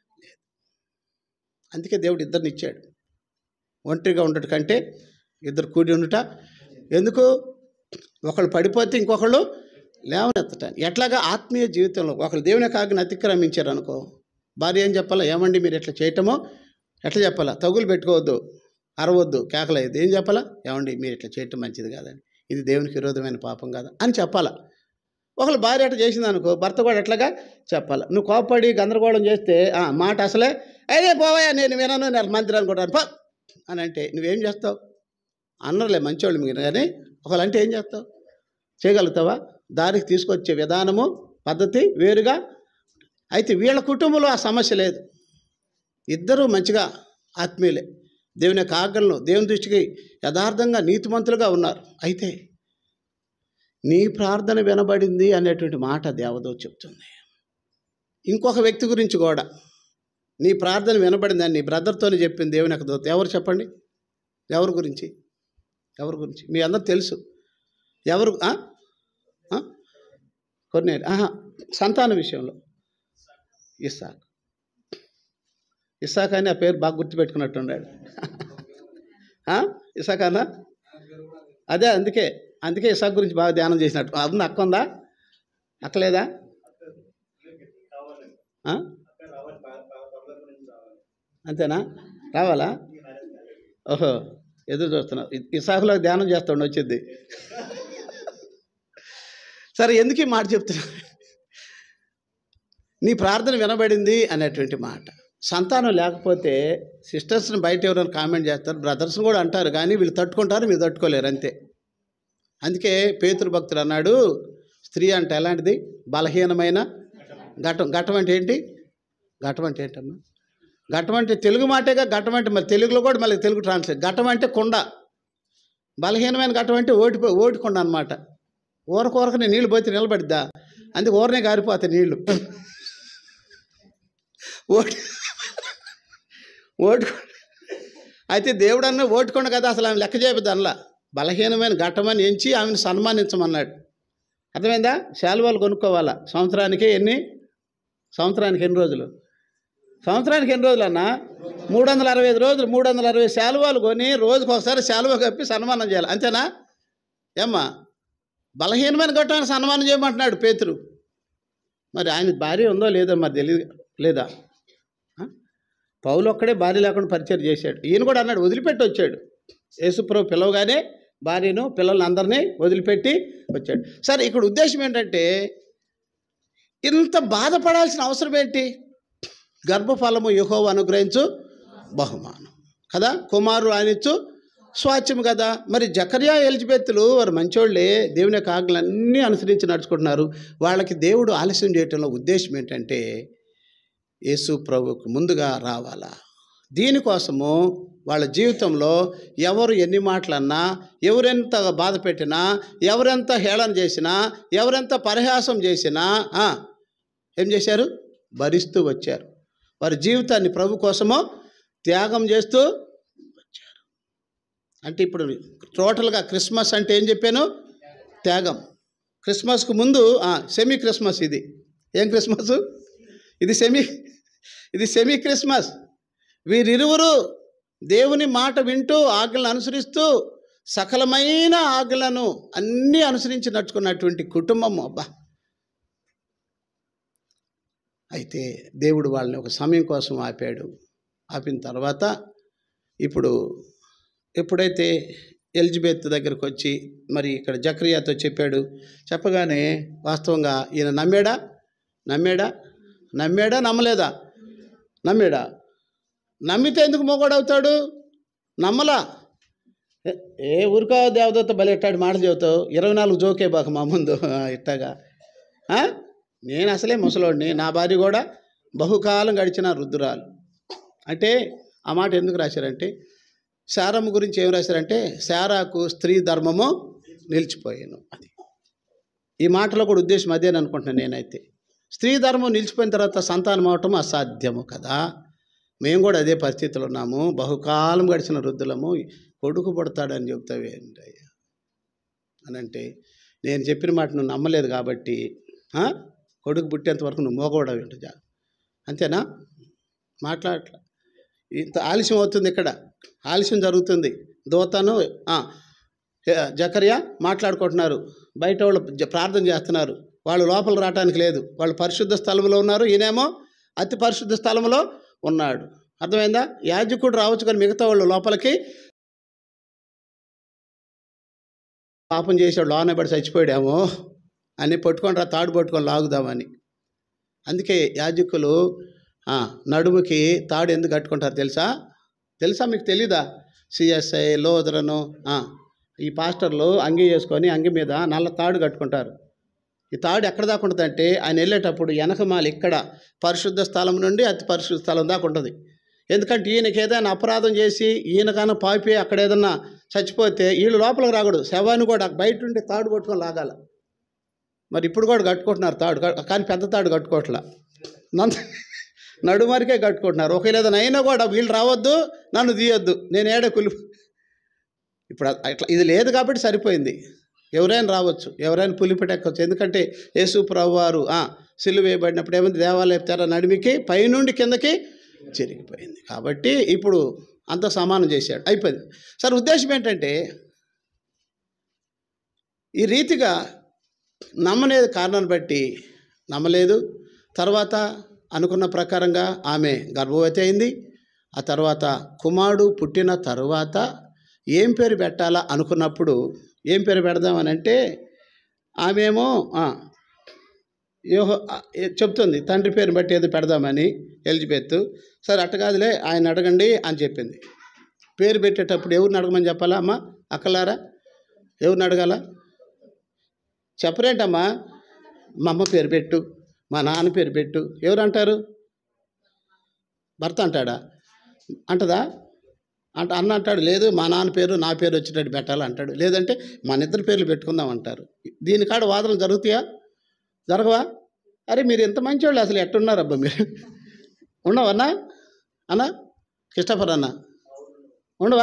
అందుకే దేవుడు ఇద్దరిని ఇచ్చాడు. ఒంటరిగా ఉండట కంటే ఇద్దరు కూడి ఉండుట ఎందుకు? ఒకళ్ళు పడిపోతే ఇంకొకళ్ళు లేవనెత్తటానికి. ఎట్లాగా ఆత్మీయ జీవితంలో ఒకళ్ళు దేవుని యొక్క ఆజ్ఞను అతిక్రమించారు అనుకో, భార్య ఏం చెప్పాలా? ఏమండి మీరు ఎట్లా చేయటమో ఎట్లా చెప్పాలా? తగులు పెట్టుకోవద్దు, అరవద్దు, కేకలేదు. ఏం చెప్పాలా? ఏమండి మీరు ఇట్లా చేయటం మంచిది కాదని, ఇది దేవునికి విరోధమైన పాపం కాదా అని చెప్పాలా. ఒకళ్ళు భార్య అట్లా చేసింది అనుకో, భర్త కూడా ఎట్లాగా చెప్పాలా. నువ్వు కోపడి గందరగోళం చేస్తే మాట అసలే అదే పోవయా నేను వినను, నేను మంత్రి అనుకుంటాను పో అని అంటే నువ్వేం చేస్తావు? అన్నర్లే మంచివాళ్ళు మీరు, కానీ ఒకళ్ళు అంటే ఏం చేస్తావు? చేయగలుగుతావా? దారికి తీసుకొచ్చే విధానము పద్ధతి వేరుగా. అయితే వీళ్ళ కుటుంబంలో ఆ సమస్య లేదు. ఇద్దరూ మంచిగా ఆత్మీయులే, దేవుని యొక్క ఆజ్ఞలను దేవుని దృష్టికి యథార్థంగా నీతిమంతులుగా ఉన్నారు. అయితే నీ ప్రార్థన వినబడింది అనేటువంటి మాట దేవదూత చెప్తుంది. ఇంకొక వ్యక్తి గురించి కూడా నీ ప్రార్థన వినబడిందని నీ బ్రదర్తోనే చెప్పింది దేవుని యొక్క దూత. ఎవరు చెప్పండి? ఎవరి గురించి? మీ అందరూ తెలుసు ఎవరు. కొన్ని సంతాన విషయంలో ఇస్సాక్ అని ఆ పేరు బాగా గుర్తుపెట్టుకున్నట్టున్నాడు. ఇస్సాక్ అన్న అదే, అందుకే ఇస్సాక్ గురించి బాగా ధ్యానం చేసినట్టు. అవును, అక్క ఉందా? అక్కలేదా? అంతేనా? రావాలా? ఓహో, ఎదురు చూస్తున్నావు. ఇస్సాకులో ధ్యానం చేస్తాడు వచ్చింది. సరే, ఎందుకు ఈ మాట చెప్తున్నా? నీ ప్రార్థన వినబడింది అనేటువంటి మాట. సంతానం లేకపోతే సిస్టర్స్ని బయట ఎవరైనా కామెంట్ చేస్తారు, బ్రదర్స్ని కూడా అంటారు, కానీ వీళ్ళు తట్టుకుంటారు, మీరు తట్టుకోలేరు అంతే. అందుకే పేతురు భక్తుడు అన్నాడు, స్త్రీ అంటే ఎలాంటిది? బలహీనమైన ఘటం. ఘటం అంటే ఏంటి? ఘటం అంటే ఏంటమ్మా? ఘటం అంటే తెలుగు మాటేగా. ఘటం అంటే మరి తెలుగులో కూడా మళ్ళీ తెలుగు ట్రాన్స్లేట్. ఘటం అంటే కొండ. బలహీనమైన ఘటం అంటే ఓటి కొండ అనమాట. ఊరకూరకనే నీళ్ళు పోతే నిలబడిద్దా? అందుకే ఊరనే గారిపోతాయి నీళ్ళు. ఓటు అయితే దేవుడు అన్న ఓటుకొండ కదా, అసలు ఆమె లెక్క చేయబద్దు అనలా. బలహీనమైన ఘట్టమని ఎంచి ఆమెను సన్మానించమన్నాడు. అర్థమైందా? శాలువాలు కొనుక్కోవాలా, సంవత్సరానికి ఎన్ని సంవత్సరానికి ఎన్ని రోజులు? సంవత్సరానికి ఎన్ని రోజులు అన్నా? 365 రోజులు. 360 శాలువాలు కొని రోజుకు ఒకసారి శాలువ కప్పి సన్మానం చేయాలి, అంతేనా? ఏమ్మా, బలహీనమైన గొట్టాన్ని సన్మానం చేయమంటున్నాడు పేతురు. మరి ఆయన భార్య ఉందో లేదో మరి తెలియదు, లేదా? పౌలు ఒక్కడే భార్య లేకుండా పరిచయం చేశాడు. ఈయన కూడా అన్నాడు, వదిలిపెట్టి వచ్చాడు. యేసుప్రభు పిలవగానే భార్యను పిల్లల్ని అందరినీ వదిలిపెట్టి వచ్చాడు. సరే, ఇక్కడ ఉద్దేశం ఏంటంటే, ఇంత బాధపడాల్సిన అవసరం ఏంటి? గర్భఫలము యెహోవా అనుగ్రహించు బహుమానం కదా, కుమారుడు ఆయనిచ్చు స్వాచ్యం కదా. మరి జకర్యా ఎలిజబెత్తులు వారు మంచోళ్ళే, దేవుని యొక్క ఆజ్ఞలన్నీ అనుసరించి నడుచుకుంటున్నారు. వాళ్ళకి దేవుడు ఆలస్యం చేయటంలో ఉద్దేశం ఏంటంటే, యేసు ప్రభువుకు ముందుగా రావాలా. దీనికోసము వాళ్ళ జీవితంలో ఎవరు ఎన్ని మాటలన్నా, ఎవరెంత బాధ పెట్టినా, ఎవరెంత హేళన చేసినా, ఎవరెంత పరిహాసం చేసినా ఏం చేశారు? భరిస్తూ వచ్చారు. వారి జీవితాన్ని ప్రభు కోసము త్యాగం చేస్తూ వచ్చారు. అంటే ఇప్పుడు టోటల్గా క్రిస్మస్ అంటే ఏం చెప్పాను? త్యాగం. క్రిస్మస్కు ముందు సెమీ క్రిస్మస్. ఇది ఏం క్రిస్మస్? ఇది సెమీ క్రిస్మస్. వీరిరువురు దేవుని మాట వింటూ ఆజ్ఞలను అనుసరిస్తూ సకలమైన ఆజ్ఞలను అన్నీ అనుసరించి నడుచుకున్నటువంటి కుటుంబం. అబ్బా! అయితే దేవుడు వాళ్ళని ఒక సమయం కోసం ఆపాడు. ఆపిన తర్వాత ఇప్పుడు ఎప్పుడైతే ఎలిజబెత్ దగ్గరకు వచ్చి మరి ఇక్కడ జకర్యాతో చెప్పాడు, చెప్పగానే వాస్తవంగా ఈయన నమ్మాడా నమ్మలేదా? నమ్మాడా? నమ్మితే ఎందుకు మొగోడవుతాడు? నమ్మలా. ఊరికా దేవదత్త బలెట్టాడు మాట చెబుతావు, 24 జోకే బాక మా ముందు ఇట్టగా. నేను అసలే ముసలోడిని, నా భార్య కూడా బహుకాలం గడిచిన వృద్ధురాలు. అంటే ఆ మాట ఎందుకు రాశారంటే, శారమ్మ గురించి ఏం రాశారంటే, శారాకు స్త్రీ ధర్మము నిలిచిపోయాను. అది ఈ మాటలో కూడా ఉద్దేశం అదేని అనుకుంటున్నాను నేనైతే. స్త్రీ ధర్మం నిలిచిపోయిన తర్వాత సంతానం అవటం అసాధ్యము కదా. మేము కూడా అదే పరిస్థితులు ఉన్నాము, బహుకాలం గడిచిన వృద్ధులము. కొడుకు పుడతాడని చెప్తావేంటి అని అంటే, నేను చెప్పిన మాట నువ్వు నమ్మలేదు కాబట్టి కొడుకు పుట్టేంత వరకు నువ్వు మోగవడం ఏంటా? అంతేనా? మాట్లాడట్లా. ఇంత ఆలస్యం అవుతుంది, ఇక్కడ ఆలస్యం జరుగుతుంది. దోతను జకర్యా మాట్లాడుకుంటున్నారు, బయట వాళ్ళు ప్రార్థన చేస్తున్నారు. వాళ్ళు లోపల రావడానికి లేదు, వాళ్ళు పరిశుద్ధ స్థలంలో ఉన్నారు, ఈయనేమో అతి పరిశుద్ధ స్థలంలో ఉన్నాడు. అర్థమైందా? యాజకుడు రావచ్చు కానీ మిగతా వాళ్ళు లోపలికి పాపం చేసాడు, లోన పడి చచ్చిపోయాడేమో అని పట్టుకొని తాడు పట్టుకొని లాగుదామని. అందుకే యాజకులు నడుముకి తాడు ఎందుకు కట్టుకుంటారు తెలుసా? మీకు తెలీదా? సిఎస్ఐ లోదరను ఈ పాస్టర్లు అంగి చేసుకొని అంగి మీద నల్ల తాడు కట్టుకుంటారు. ఈ తాడు ఎక్కడ దాకా ఉంటుంది అంటే, ఆయన వెళ్ళేటప్పుడు వెనకమాల ఇక్కడ పరిశుద్ధ స్థలం నుండి అతి పరిశుద్ధ స్థలం దాకా ఉంటుంది. ఎందుకంటే ఈయనకి ఏదైనా అపరాధం చేసి ఈయనకన్నా పాపి అక్కడ ఏదన్నా చచ్చిపోతే వీళ్ళు లోపలికి రాకూడదు, శవాన్ని కూడా బయట నుండి తాడు పట్టుకొని లాగాల. మరి ఇప్పుడు కూడా కట్టుకుంటున్నారు తాడు, కానీ పెద్ద తాడు కట్టుకోవట్లా, నడుమరికే కట్టుకుంటున్నారు. ఒకవేళ ఏదైనా అయినా కూడా వీళ్ళు రావద్దు, నన్ను తీయొద్దు, నేను ఏడే కులి. ఇప్పుడు అట్లా ఇది లేదు కాబట్టి సరిపోయింది. ఎవరైనా రావచ్చు, ఎవరైనా పులిపెట్టెక్కవచ్చు. ఎందుకంటే యేసు ప్రభువారు సిలువ వేయబడినప్పుడు ఏమైంది? దేవాలయ తెర నడిమికి పైనుండి కిందకి చెరిగిపోయింది. కాబట్టి ఇప్పుడు అంత సమానం చేశాడు, అయిపోయింది. సరే, ఉద్దేశం ఏంటంటే, ఈ రీతిగా నమ్మలేదు కారణాన్ని బట్టి నమ్మలేదు. తర్వాత అనుకున్న ప్రకారంగా ఆమె గర్భవతి అయింది. ఆ తర్వాత కుమారుడు పుట్టిన తర్వాత ఏం పేరు పెట్టాలా అనుకున్నప్పుడు ఏం పేరు పెడదామనంటే, ఆమెమో చెప్తుంది తండ్రి పేరు బట్టి ఏదో పెడదామని ఎలిజబెత్. సరే అట్టగాదులే, ఆయన అడగండి అని చెప్పింది. పేరు పెట్టేటప్పుడు ఎవరిని అడగమని చెప్పాలా అమ్మా? అక్కలారా, ఎవరిని అడగాల? చెప్పరేంటమ్మా? మా అమ్మ పేరు పెట్టు, మా నాన్న పేరు పెట్టు. ఎవరు అంటారు? భర్త అంటాడా? అంటదా? అన్న అంటాడు, లేదు మా నాన్న పేరు నా పేరు వచ్చేటట్టు పెట్టాలి అంటాడు. లేదంటే మన ఇద్దరు పేర్లు పెట్టుకుందాం అంటారు. దీనికాడ వాదనలు జరుగుతాయా? జరగవా? అరే మీరు ఎంత మంచివాళ్ళు, అసలు ఎట్టున్నారు అబ్బా మీరు? ఉండవన్నా అన్నా? క్రిస్టఫర్ అన్న ఉండవా?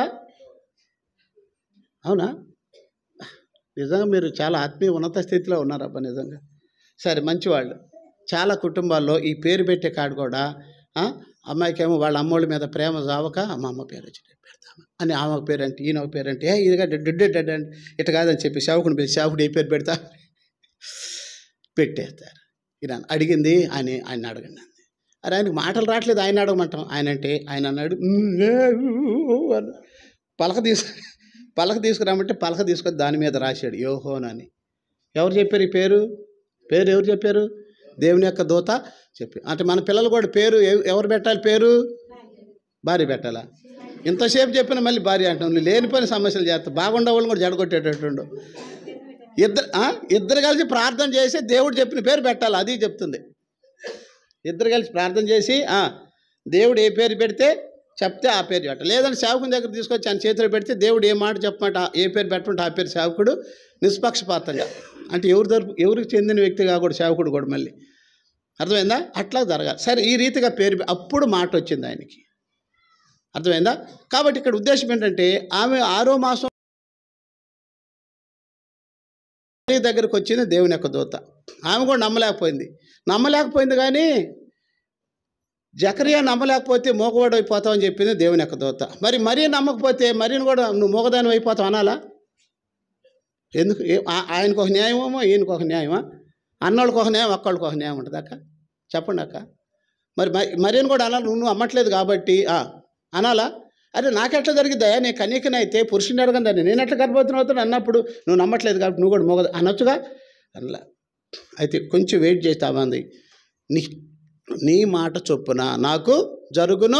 అవునా? నిజంగా మీరు చాలా ఆత్మీయ ఉన్నత స్థితిలో ఉన్నారబ్బా నిజంగా. సరే, మంచివాళ్ళు. చాలా కుటుంబాల్లో ఈ పేరు పెట్టే కాడు కూడా అమ్మాయికేమో వాళ్ళ అమ్మోళ్ళ మీద ప్రేమ చావక మా అమ్మ పేరు వచ్చి పెడతామా అని ఆమె పేరు అంటే ఈయన ఒక పేరు అంటే ఇదిగా డెడ్ అంటే ఇట్లా కాదని చెప్పి సేవకుని పేరు సేవకుడు ఏ పేరు పెడతా పెట్టేస్తారు. ఇలా అడిగింది ఆయన అడగండి అంది. అరే ఆయనకు మాటలు రావట్లేదు, ఆయన అడగమంటాం. ఆయన అన్నాడు పలక తీసుకురామంటే పలక తీసుకొని దాని మీద రాశాడు యోహోనని. ఎవరు చెప్పారు ఈ పేరు ఎవరు చెప్పారు? దేవుని యొక్క దూత చెప్పి. అంటే మన పిల్లలు కూడా పేరు ఎవరు పెట్టాలి? పేరు భార్య పెట్టాలా? ఇంతసేపు చెప్పిన మళ్ళీ భార్య అంటాం. లేనిపోయిన సమస్యలు చేస్తా. బాగుండే వాళ్ళని కూడా జడగొట్టేటట్టు ఇద్దరు కలిసి ప్రార్థన చేసి దేవుడు చెప్పిన పేరు పెట్టాలి. అది చెప్తుంది. ఇద్దరు కలిసి ప్రార్థన చేసి దేవుడు ఏ పేరు పెడితే చెప్తే ఆ పేరు పెట్టాలి. లేదంటే సేవకుని దగ్గర తీసుకొచ్చి ఆయన చేతిలో పెడితే దేవుడు ఏ మాట చెప్పమంటే ఏ పేరు పెట్టమంటే ఆ పేరు సేవకుడు నిష్పక్షపాతంగా, అంటే ఎవరికి చెందిన వ్యక్తిగా కూడా సేవకుడు కూడా మళ్ళీ అర్థమైందా? అట్లా జరగాలి. సరే, ఈ రీతిగా పేరు అప్పుడు మాట వచ్చింది ఆయనకి. అర్థమైందా? కాబట్టి ఇక్కడ ఉద్దేశం ఏంటంటే ఆమె 6వ మాసం దగ్గరకు వచ్చింది దేవుని యొక్క దూత. ఆమె కూడా నమ్మలేకపోయింది కానీ జకరియా నమ్మలేకపోతే మూగవాడు అయిపోతావని చెప్పింది దేవుని యొక్క దూత. మరి నమ్మకపోతే మరీని కూడా నువ్వు మూగదాని అయిపోతావు అనాలా? ఎందుకు? ఆయనకు ఒక న్యాయమేమో, ఈయనకు ఒక న్యాయమా? అన్నోళ్ళకి ఒక న్యాయం, అక్కళ్ళకి ఒక న్యాయం ఉంటుంది అక్క. చెప్పండి అక్క. మరీని కూడా అనాలి. నువ్వు అమ్మట్లేదు కాబట్టి అనాలా? అరే నాకెట్లా జరిగిద్దా, నేను కన్యకనైతే పురుషుని అడగందని నేను ఎట్లా గర్భవతిని అవుతాను అన్నప్పుడు నువ్వు నమ్మట్లేదు కాబట్టి నువ్వు కూడా మూగ అనొచ్చుగా అనలా. అయితే కొంచెం వెయిట్ చేస్తామంది. నీ మాట చొప్పున నాకు జరుగును.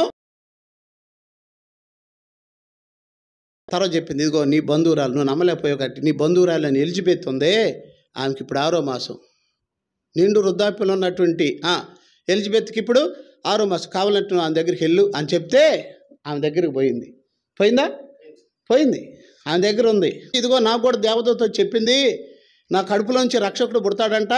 తర్వాత చెప్పింది, ఇదిగో నీ బంధువురాలు, నువ్వు నమ్మలేకపోయావు కాబట్టి నీ బంధువురాలు అని ఎలిజబెత్ ఉందే, ఆమెకి ఇప్పుడు 6వ మాసం, నిండు వృద్ధాప్యంలో ఉన్నటువంటి ఎలిజబెత్కి ఇప్పుడు 6వ మాసం. కావాలంటే నువ్వు ఆమె దగ్గరికి వెళ్ళు అని చెప్తే ఆమె దగ్గరికి పోయింది. ఆమె దగ్గర ఉంది. ఇదిగో నాకు కూడా దేవదూత చెప్పింది, నా కడుపులోంచి రక్షకుడు పుడతాడంట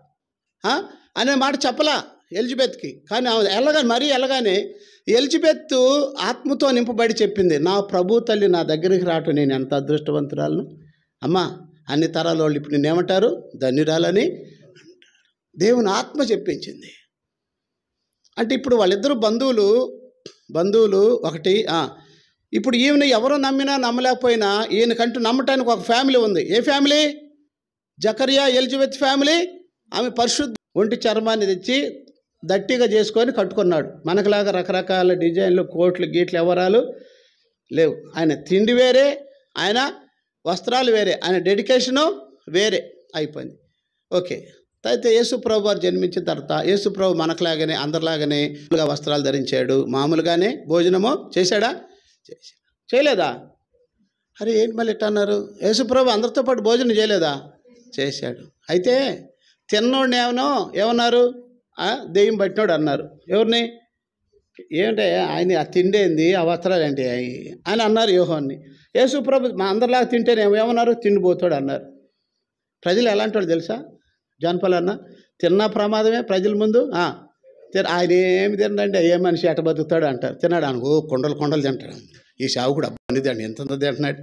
అనే మాట చెప్పలా ఎలిజబెత్కి. కానీ ఆమె ఎలాగానే ఎలిజబెత్ ఆత్మతో నింపబడి చెప్పింది, నా ప్రభు తల్లి నా దగ్గరికి రావటం నేను ఎంత అదృష్టవంతురాలను. అమ్మా, అన్ని తరాల వాళ్ళు ఇప్పుడు నేనేమంటారు? ధన్యురాలని అంటారు. దేవుని ఆత్మ చెప్పించింది. అంటే ఇప్పుడు వాళ్ళిద్దరు బంధువులు ఒకటి. ఇప్పుడు ఈమెను ఎవరో నమ్మినా నమ్మలేకపోయినా ఈయనకంటూ నమ్మటానికి ఒక ఫ్యామిలీ ఉంది. ఏ ఫ్యామిలీ? Zachariah Elizabeth family. ఆమె పరిశుద్ధ ఒంటి చర్మాన్ని తెచ్చి దట్టిగా చేసుకొని కట్టుకున్నాడు. మనకులాగా రకరకాల డిజైన్లు, కోట్లు గీట్లు ఎవరాలు లేవు. ఆయన తిండి వేరే, ఆయన వస్త్రాలు వేరే, ఆయన డెడికేషను వేరే అయిపోయింది. ఓకే. అయితే యేసుప్రభు వారు జన్మించిన తర్వాత యేసుప్రభు మనకులాగానే అందరిలాగానే వస్త్రాలు ధరించాడు, మామూలుగానే భోజనము చేశాడా? చేయలేదా? అరే ఏంటి మళ్ళీ ఇట్లా అన్నారు? యేసుప్రభు అందరితో పాటు భోజనం చేయలేదా? చేశాడు. అయితే తిన్నోడిని ఏమన్నారు? దెయ్యం పట్టినోడు అన్నారు. ఎవరిని? ఏమంటే ఆయన ఆ తిండేంది, ఆ వస్త్రాలు ఏంటి అని అన్నారు యోహాన్ని. యేసుప్రభు మా అందరిలాగా తింటేనేమో ఏమన్నారు? తిండిపోతాడు అన్నారు. ప్రజలు ఎలాంటి వాళ్ళు తెలుసా? జానపల్ అన్న తిన్నా ప్రమాదమే ప్రజల ముందు. ఆయన ఏమి తినండి, ఏ మనిషి ఎట బతుకుతాడు అంటారు. తిన్నాడు అనుకో కొండలు తింటాడు. ఈ సావుకుడు అబ్బాయి తిండి ఎంత తింటున్నాడు.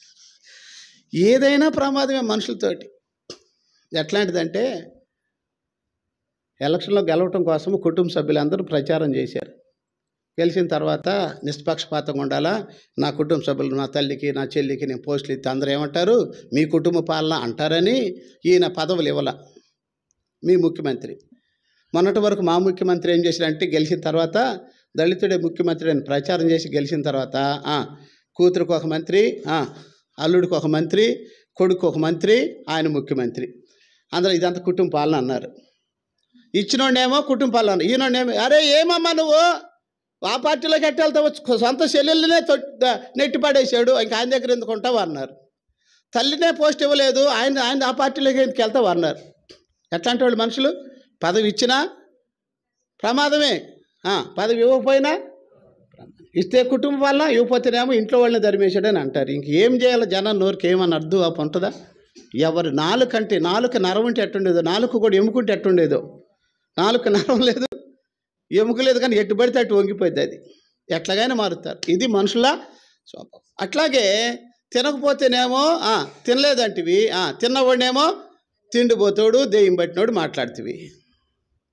ఏదైనా ప్రమాదమే మనుషులతోటి. ఎట్లాంటిదంటే ఎలక్షన్లో గెలవటం కోసం కుటుంబ సభ్యులందరూ ప్రచారం చేశారు. గెలిచిన తర్వాత నిష్పక్షపాతంగా ఉండాలా, నా కుటుంబ సభ్యులు, నా తల్లికి నా చెల్లికి నేను పోస్టులు ఇస్తే అందరూ ఏమంటారు? మీ కుటుంబ పాలన అంటారని ఈయన పదవులు ఇవ్వాల. మీ ముఖ్యమంత్రి మొన్నటి వరకు మా ముఖ్యమంత్రి ఏం చేశారంటే గెలిచిన తర్వాత దళితుడే ముఖ్యమంత్రి అని ప్రచారం చేసి గెలిచిన తర్వాత కూతురుకు ఒక మంత్రి, అల్లుడికి ఒక మంత్రి, కొడుకు ఒక మంత్రి, ఆయన ముఖ్యమంత్రి. అందరూ ఇదంతా కుటుంబ పాలన అన్నారు. ఇచ్చినోడేమో కుటుంబ పాలన, ఈయనోడేమో అరే ఏమమ్మా నువ్వు ఆ పార్టీలోకి ఎట్టెళ్తావు, సొంత చెల్లెళ్ళనే నెట్టి పడేసాడు, ఇంకా ఆయన దగ్గర ఎందుకు ఉంటావు అన్నారు. తల్లినే పోస్ట్ ఇవ్వలేదు, ఆయన ఆ పార్టీలోకి ఎందుకు వెళ్తావు అన్నారు. ఎట్లాంటి వాళ్ళు మనుషులు? పదవి ఇచ్చినా ప్రమాదమే, పదవి ఇవ్వకపోయినా ఇస్తే కుటుంబం వల్ల, ఇవ్వకపోతేనేమో ఇంట్లో వాళ్ళని ధర్మేశాడని అంటారు. ఇంకేం చేయాలి? జనం నోరుకి ఏమని అర్థం ఆపు ఉంటుందా? ఎవరు నాలుక నరం ఉంటే ఎట్టుండేదో, నాలుక కూడా ఎముకుంటే ఎట్టుండేదో. నాలుక నరం లేదు, ఎముక లేదు, కానీ ఎట్టు పడితే అటు వంగిపోద్ది. అది ఎట్లాగైనా మారుతారు. ఇది మనుషుల స్వభావం. అట్లాగే తినకపోతేనేమో తినలేదంటివి, తిన్నవాడినేమో తిండిపోతాడు, దెయ్యం పట్టినోడు మాట్లాడుతీవి.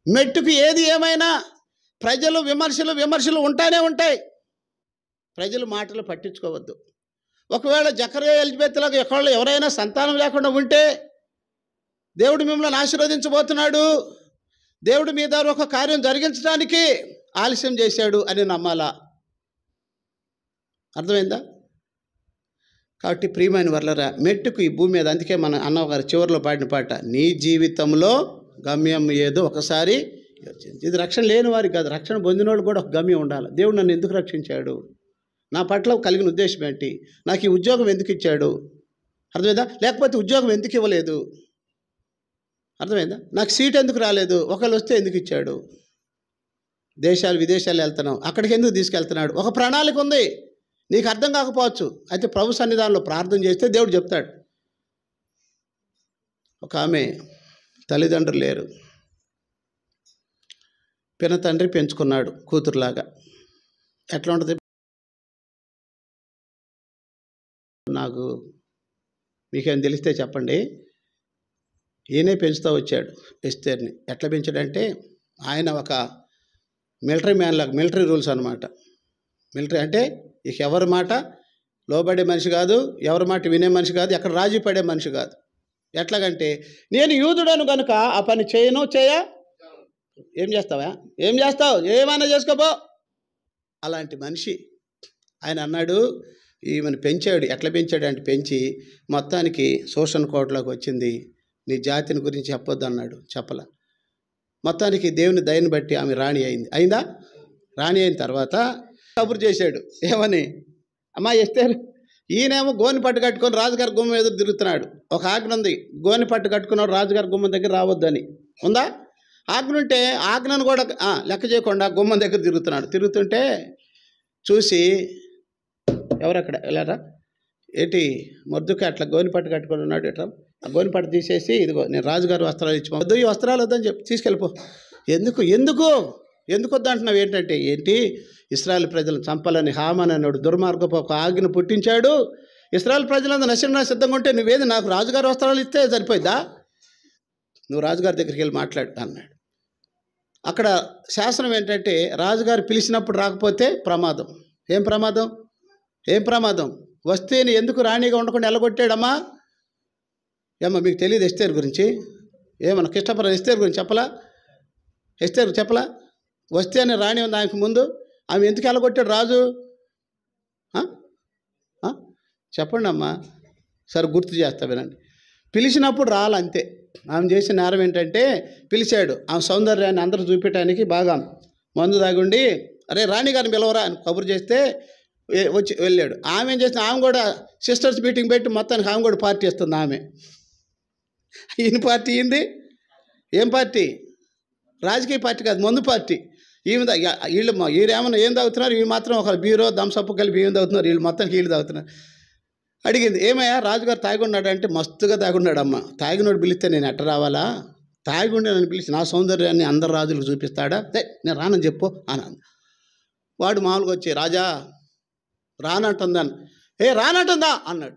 మెట్టుకు ఏది ఏమైనా ప్రజలు విమర్శలు ఉంటానే ఉంటాయి. ప్రజల మాటలు పట్టించుకోవద్దు. ఒకవేళ జకర్యా ఎలిజబెత్లాగా ఎవరైనా సంతానం లేకుండా ఉంటే దేవుడు మిమ్మల్ని ఆశీర్వదించబోతున్నాడు, దేవుడు మీ ద్వారా ఒక కార్యం జరిగించడానికి ఆలస్యం చేశాడు అని నమ్మాలా. అర్థమైందా? కాబట్టి ప్రియమైన వర్లరా, మెట్టుకు ఈ భూమి మీద, అందుకే మన అన్నగారు చివరిలో పాడిన పాట, నీ జీవితంలో గమ్యం ఏదో ఒకసారి ఇది రక్షణ లేని వారికి కాదు, రక్షణ పొందిన వాళ్ళు కూడా ఒక గమ్యం ఉండాలి. దేవుడు నన్ను ఎందుకు రక్షించాడు, నా పట్ల కలిగిన ఉద్దేశం ఏంటి, నాకు ఈ ఉద్యోగం ఎందుకు ఇచ్చాడు, అర్థమైందా? లేకపోతే ఉద్యోగం ఎందుకు ఇవ్వలేదు, అర్థమైందా? నాకు సీట్ ఎందుకు రాలేదు, ఒకళ్ళు వస్తే ఎందుకు ఇచ్చాడు, విదేశాలు వెళ్తున్నావు, అక్కడికి ఎందుకు తీసుకెళ్తున్నాడు, ఒక ప్రణాళిక ఉంది. నీకు అర్థం కాకపోవచ్చు, అయితే ప్రభు సన్నిధానంలో ప్రార్థన చేస్తే దేవుడు చెప్తాడు. ఒక ఆమె తల్లిదండ్రులు లేరు, పినతండ్రి పెంచుకున్నాడు కూతురులాగా. ఎట్లా ఉంటుంది? నాకు మీకేం తెలిస్తే చెప్పండి. ఈయనే పెంచుతూ వచ్చాడు ఎస్తేర్ని. ఎట్లా పెంచాడంటే, ఆయన ఒక మిలిటరీ మ్యాన్ లాగా, మిలిటరీ రూల్స్ అనమాట. మిలిటరీ అంటే ఇక ఎవరి మాట లోబడే మనిషి కాదు, ఎవరి మాట వినే మనిషి కాదు, ఎక్కడ రాజీ పడే మనిషి కాదు. ఎట్లాగంటే, నేను యూదుడను కనుక ఆ పని ఏం చేస్తావు, ఏమైనా చేసుకోపో, అలాంటి మనిషి. ఆయన అన్నాడు, ఈమెను పెంచాడు. ఎట్లా పెంచాడు అంటే, పెంచి మొత్తానికి శోషణ కోటలోకి వచ్చింది, నీ జాతిని గురించి చెప్పొద్దు అన్నాడు, చెప్పలా. మొత్తానికి దేవుని దయని బట్టి ఆమె రాణి అయిందా. రాణి అయిన తర్వాత కబురు చేశాడు, ఏమని, అమ్మా ఎస్తేరు, ఈయనేమో గోని పట్టు కట్టుకొని రాజుగారి గుమ్మం ఎదురు తిరుగుతున్నాడు. ఒక ఆజ్ఞ ఉంది, గోని పట్టు కట్టుకున్నాడు రాజుగారి గుమ్మం దగ్గర రావద్దని ఉందా. ఆజ్ఞ ఉంటే ఆజ్ఞను కూడా లెక్క చేయకుండా గుమ్మం దగ్గర తిరుగుతుంటే చూసి, ఎవరక్కడ వెళ్ళారా ఏంటి, మొద్దుకి అట్లా గోని పట్టు కట్టుకొని ఉన్నాడు, ఎట్లా ఆ గోని పట్టు తీసేసి, ఇదిగో నేను రాజుగారి వస్త్రాలు ఇచ్చి ఈ వస్త్రాలు వద్దని చెప్పి తీసుకెళ్ళిపో. ఎందుకు వద్దంటున్నావు ఏంటంటే, ఏంటి ఇశ్రాయేలు ప్రజలను చంపాలని హామాన్ అన్నాడు దుర్మార్గపు ఒక ఆజ్ఞను పుట్టించాడు. ఇశ్రాయేలు ప్రజలందరూ నశించడానికి సిద్ధంగా ఉంటే నువ్వేది నాకు రాజుగారి వస్త్రాలు ఇస్తే సరిపోయిద్దా, నువ్వు రాజుగారి దగ్గరికి వెళ్ళి మాట్లాడు అన్నాడు. అక్కడ శాసనం ఏంటంటే, రాజుగారు పిలిచినప్పుడు రాకపోతే ప్రమాదం. ఏం ప్రమాదం? వస్తేని ఎందుకు రాణిగా ఉండకుండా ఎల్లగొట్టాడమ్మా. మీకు తెలియదు ఎస్తేరు గురించి, ఏమన్నా కృష్ణపురం ఎస్తేరు గురించి చెప్పలా. వస్తే అని రాణి ఉంది ఆమెకు ముందు, ఆమె ఎందుకు ఎల్లగొట్టాడు రాజు, చెప్పండి అమ్మా. సరే గుర్తు చేస్తా వినండి. పిలిచినప్పుడు రాలంతే. ఆమె చేసిన నేరం ఏంటంటే, పిలిచాడు, ఆమె సౌందర్యాన్ని అందరూ చూపించడానికి బాగా మందు తాగుండి, అరే రాణిగారిని పిలవరా అని కబురు చేస్తే వచ్చి వెళ్ళాడు. ఆమె ఏం చేసిన, ఆమె కూడా సిస్టర్స్ మీటింగ్ పెట్టి మొత్తానికి ఆమె కూడా పార్టీ ఇస్తుంది. ఆమె ఈయన పార్టీ అయింది. ఏం పార్టీ? రాజకీయ పార్టీ కాదు, మందు పార్టీ. వీళ్ళేమన్నా ఏం తాగుతున్నారు, వీళ్ళు మాత్రం ఒక బీరో దంసప్పు కలిపి ఏం తాగుతున్నారు, వీళ్ళు మొత్తానికి వీళ్ళు తాగుతున్నారు. అడిగింది, ఏమయ్యా రాజుగారు తాగున్నాడు అంటే, మస్తుగా తాగున్నాడు అమ్మ. తాగినోడు పిలిస్తే నేను ఎట్ట రావాలా, తాగుండే నన్ను పిలిచి నా సౌందర్యాన్ని అందరు రాజులకు చూపిస్తాడా, నేను రానని చెప్పు అని. వాడు మామూలుగా వచ్చి, రాజా రానంటుందని, రానంటుందా అన్నాడు.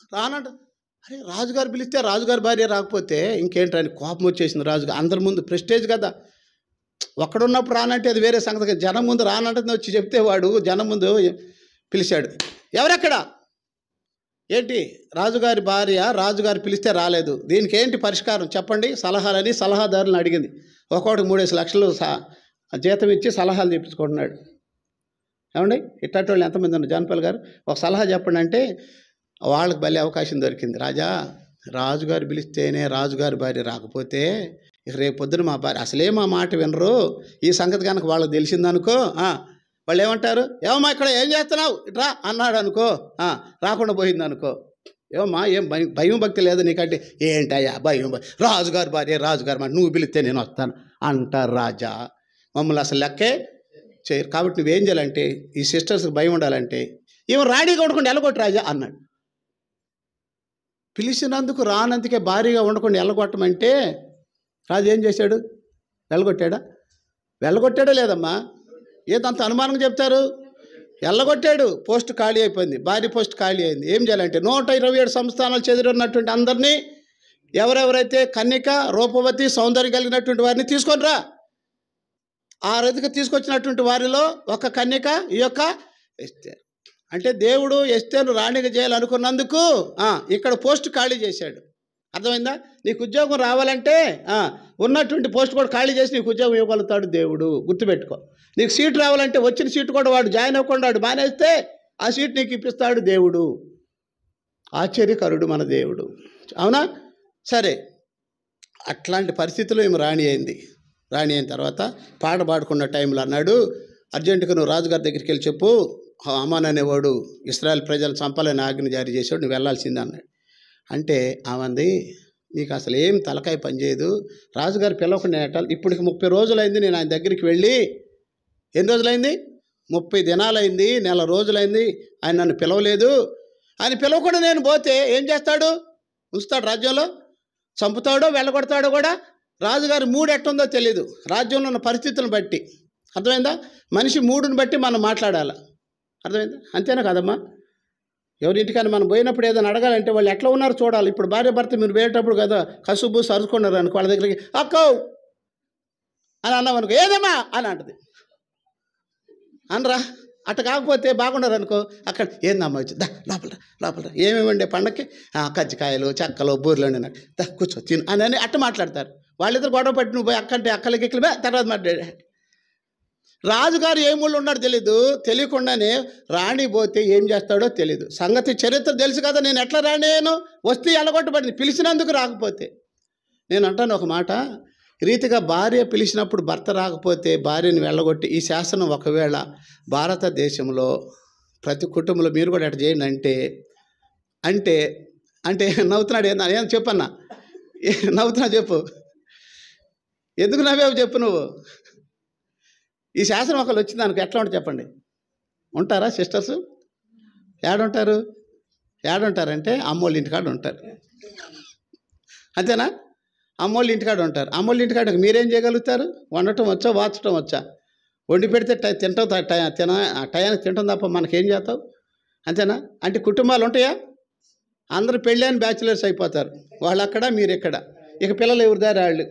అరే రాజుగారు పిలిస్తే రాజుగారి భార్య రాకపోతే ఇంకేంటని కోపం వచ్చేసింది రాజుగారు. అందరి ముందు ప్రెస్టేజ్ కదా, ఒక్కడున్నప్పుడు రానంటే అది వేరే సంగతి. జనం ముందు రానంటుంది వచ్చి చెప్తే వాడు జనం ముందు పిలిచాడు, ఎవరెక్కడ, ఏంటి రాజుగారి భార్య రాజుగారు పిలిస్తే రాలేదు, దీనికి ఏంటి పరిష్కారం చెప్పండి సలహాలని సలహాదారులను అడిగింది. ఒక్కొక్కటి 3-5 లక్షలు జీతం ఇచ్చి సలహాలు చెప్పించుకుంటున్నాడు. ఏమండి ఇట్లాంటి వాళ్ళు ఎంతమంది ఉన్నారు జానపల్ గారు, ఒక సలహా చెప్పండి అంటే వాళ్ళకి భలే అవకాశం దొరికింది. రాజుగారు పిలిస్తేనే రాజుగారి భార్య రాకపోతే ఇక రేపు పొద్దున మా భార్య అసలే మా మాట వినరు, ఈ సంగతి కనుక వాళ్ళకి తెలిసిందనుకో వాళ్ళు ఏమంటారు, ఏమమ్మా ఇక్కడ ఏం చేస్తున్నావు ఇట్రా అన్నాడు అనుకో, రాకుండా పోయింది అనుకో, ఏమమ్మా ఏం భయం భక్తి లేదు నీకంటే, ఏంటయ్యా భయం, రాజుగారి భార్య రాజుగారి మాట, నువ్వు పిలిస్తే నేను వస్తాను అంటారు. రాజా మమ్మల్ని అసలు లెక్కే చేయరు. కాబట్టి నువ్వేం చేయాలంటే, ఈ సిస్టర్స్కి భయం ఉండాలంటే, ఏమో రాణిగా ఉండకుండా ఎల్లగొట్టు రాజా అన్నాడు. పిలిచినందుకు రానందుకే భారీగా ఉండకుండా ఎల్లగొట్టమంటే రాజు ఏం చేశాడు, వెళ్ళగొట్టాడా లేదమ్మా, ఏదంత అనుమానంగా చెప్తారు, ఎల్లగొట్టాడు. పోస్ట్ ఖాళీ అయిపోయింది, భార్య పోస్ట్ ఖాళీ అయింది. ఏం చేయాలంటే 127 సంస్థానాలు చెదిరినటువంటి అందరినీ, ఎవరెవరైతే కన్యక రూపవతి సౌందర్యం కలిగినటువంటి వారిని తీసుకొని రా, ఆ రీతిగా తీసుకొచ్చినటువంటి వారిలో ఒక కన్యక ఈ యొక్క ఎస్తేరు. అంటే దేవుడు ఎస్తేరును రాణిగా చేయాలనుకున్నందుకు ఇక్కడ పోస్ట్ ఖాళీ చేశాడు. అర్థమైందా? నీకు ఉద్యోగం రావాలంటే ఉన్నటువంటి పోస్ట్ కూడా ఖాళీ చేసి నీకు ఉద్యోగం ఇవ్వగలుగుతాడు దేవుడు. గుర్తుపెట్టుకో. నీకు సీటు రావాలంటే వచ్చిన సీటు కూడా వాడు జాయిన్ అవ్వకుండా వాడు మానేస్తే ఆ సీట్ నీకు ఇప్పిస్తాడు దేవుడు. ఆశ్చర్యకరుడు మన దేవుడు. అవునా? సరే, అట్లాంటి పరిస్థితిలో ఏమి రాణి అయింది. రాణి అయిన తర్వాత పాట పాడుకున్న టైంలో అన్నాడు, అర్జెంటుగా నువ్వు రాజుగారి దగ్గరికి వెళ్ళి చెప్పు, అమాన్ అనేవాడు ఇశ్రాయేల్ ప్రజలు చంపాలని ఆజ్ఞ జారీ చేశాడు, నువ్వు వెళ్ళాల్సిందే అన్నాడు. అంటే ఆమంది, నీకు అసలు ఏం తలకాయ పనిచేయదు, రాజుగారు పిలవకుండా నేను ఇప్పటికి 30 రోజులైంది నేను ఆయన దగ్గరికి వెళ్ళి. ఎన్ని రోజులైంది? 30 దినాలైంది, నెల రోజులైంది, ఆయన నన్ను పిలవలేదు. ఆయన పిలవకుండా నేను పోతే ఏం చేస్తాడు? ఉంచుతాడు రాజ్యంలో? చంపుతాడో వెళ్ళగొడతాడో కూడా. రాజుగారి మూడు ఎట్టుందో తెలీదు, రాజ్యంలో ఉన్న పరిస్థితులను బట్టి. అర్థమైందా? మనిషి మూడుని బట్టి మనం మాట్లాడాలి. అర్థమైందా? అంతేనా కదమ్మా? ఎవరింటికైనా మనం పోయినప్పుడు ఏదైనా అడగాలంటే వాళ్ళు ఎట్లా ఉన్నారు చూడాలి. ఇప్పుడు భార్య భర్త మీరు పోయేటప్పుడు కదా కసుబు సరుచుకున్నారు అనుకో, వాళ్ళ దగ్గరికి అక్కో అని అన్నాం అనుకో, ఏదమ్మా అని అంటది. అనరా? అట్ట కాకపోతే బాగున్నారు అనుకో, అక్కడ ఏందమ్మా వచ్చి లోపల లోపల ఏమేమండే పండక్కి కజ్జికాయలు చెక్కలు బూరెలు అండి, నాకు కూర్చో తిను అని అట్ట మాట్లాడతారు. వాళ్ళిద్దరు గొడవ పట్టి నువ్వు పోయి అక్కంటే అక్కలకి ఎక్కలే తర్వాత మాట్లాడే. రాజుగారు ఏ మూళ్ళు ఉన్నాడో తెలీదు. తెలియకుండానే రాణి పోతే ఏం చేస్తాడో తెలీదు. సంగతి చరిత్ర తెలుసు కదా. నేను ఎట్లా రాణేను? వస్తే ఎలగొట్టబడింది పిలిచినందుకు రాకపోతే. నేను అంటాను ఒక మాట, రీతిగా భార్య పిలిచినప్పుడు భర్త రాకపోతే భార్యని వెళ్ళగొట్టి ఈ శాసనం ఒకవేళ భారతదేశంలో ప్రతి కుటుంబంలో మీరు కూడా అట్లా చేయండి అంటే అంటే అంటే నవ్వుతున్నాడు. ఏం చెప్పన్నా? నవ్వుతున్నా చెప్పు, ఎందుకు నవ్వావు చెప్పు నువ్వు. ఈ శాసనం ఒకళ్ళు వచ్చింది అనుకో, ఎట్లా ఉంటుంది చెప్పండి? ఉంటారా సిస్టర్స్? ఏడుంటారంటే అమ్మోళ్ళ ఇంటికాడ ఉంటారు. అంతేనా? అమ్మోళ్ళ ఇంటికాడ ఉంటారు. అమ్మోళ్ళ ఇంటికాడ మీరేం చేయగలుగుతారు? వండటం వచ్చా, వాచటం వచ్చా? వండి పెడితే తింటావు, టయానికి తింటాం తప్ప మనకేం చేస్తావు? అంతేనా? అంటే కుటుంబాలు ఉంటాయా? అందరూ పెళ్ళైన బ్యాచులర్స్ అయిపోతారు. వాళ్ళు అక్కడ, మీరు ఇక్కడ. ఇక పిల్లలు ఎవరి దారి వాళ్ళు.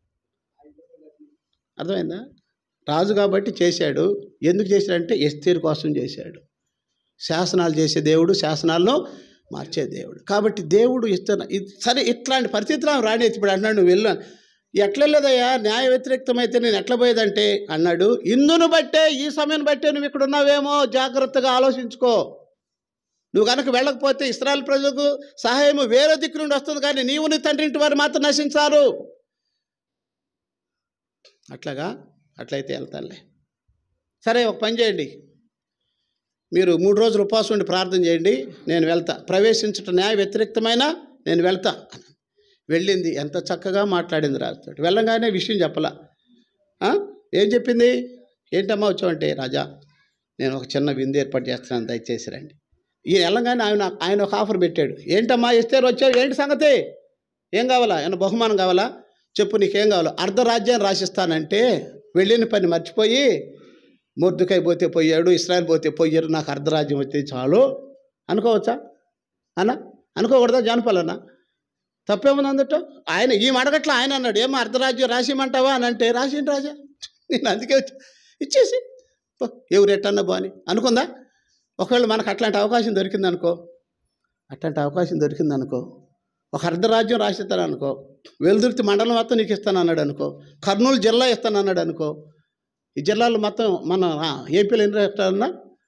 అర్థమైందా? రాజు కాబట్టి చేశాడు. ఎందుకు చేశాడంటే ఎస్తేరు కోసం చేశాడు. శాసనాలు చేసే దేవుడు, శాసనాలను మార్చే దేవుడు. కాబట్టి దేవుడు ఇస్తున్న సరే ఇట్లాంటి పరిస్థితులు రాణి ఇప్పుడు అన్నాడు, నువ్వు వెళ్ళు. ఎట్లా వెళ్ళదయ్యా? న్యాయ వ్యతిరేక్తమైతే నేను ఎట్లా పోయేదంటే అన్నాడు, ఇందును బట్టే ఈ సమయం బట్టే నువ్వు ఇక్కడ ఉన్నావేమో జాగ్రత్తగా ఆలోచించుకో. నువ్వు కనుక వెళ్ళకపోతే ఇశ్రాయేలు ప్రజలకు సహాయము వేరే దిక్కు నుండి వస్తుంది, కానీ నీవు నీ తండ్రి ఇంటి వారు మాత్రం నశించారు. అట్లయితే వెళ్తానులే. సరే, ఒక పని చేయండి, మీరు 3 రోజులు ఉపవాసం ఉండి ప్రార్థన చేయండి, నేను వెళ్తా. ప్రవేశించటం న్యాయ వ్యతిరేక్తమైన నేను వెళ్తా. వెళ్ళింది. ఎంత చక్కగా మాట్లాడింది రాజుతో. వెళ్ళంగానే విషయం చెప్పలా. ఏం చెప్పింది? ఏంటమ్మా వచ్చావంటే, రాజా నేను ఒక చిన్న విందు ఏర్పాటు చేస్తున్నాను, దయచేసి రండి. ఈయన వెళ్ళంగానే ఆయన ఒక ఆఫర్ పెట్టాడు. ఏంటమ్మా ఎస్తేరు వచ్చావు, ఏంటి సంగతి? ఏం కావాలా? ఏమన్నా బహుమానం కావాలా? చెప్పు, నీకేం కావాలో. అర్ధరాజ్యాన్ని రాసిస్తానంటే వెళ్ళిన పని మర్చిపోయి మొర్దుకాయ పోతే పోయాడు, ఇశ్రాయేల్ పోతే పోయారు, నాకు అర్ధరాజ్యం వస్తే చాలు అనుకోవచ్చా అన్న? అనుకోకూడదా? జానపాలన్నా తప్పేముంది అందట? ఆయన ఈ అడగట్లా, ఆయన అన్నాడు, ఏమో అర్ధరాజ్యం రాసిమంటావా అని అంటే, రాసిండు రాజా, నేను అందుకే ఇచ్చేసి ఎవరు ఎట్టన్నా బాని అనుకుందా? ఒకవేళ మనకు అట్లాంటి అవకాశం దొరికిందనుకో, ఒక అర్ధరాజ్యం రాసిస్తాను అనుకో, వెలుదుర్తి మండలం మొత్తం నీకు ఇస్తాను అన్నాడు అనుకో, కర్నూలు జిల్లా ఇస్తాను అన్నాడు అనుకో, ఈ జిల్లాలో మొత్తం మన ఏపీలో ఎన్ని రాష్ట్రాలన్నా?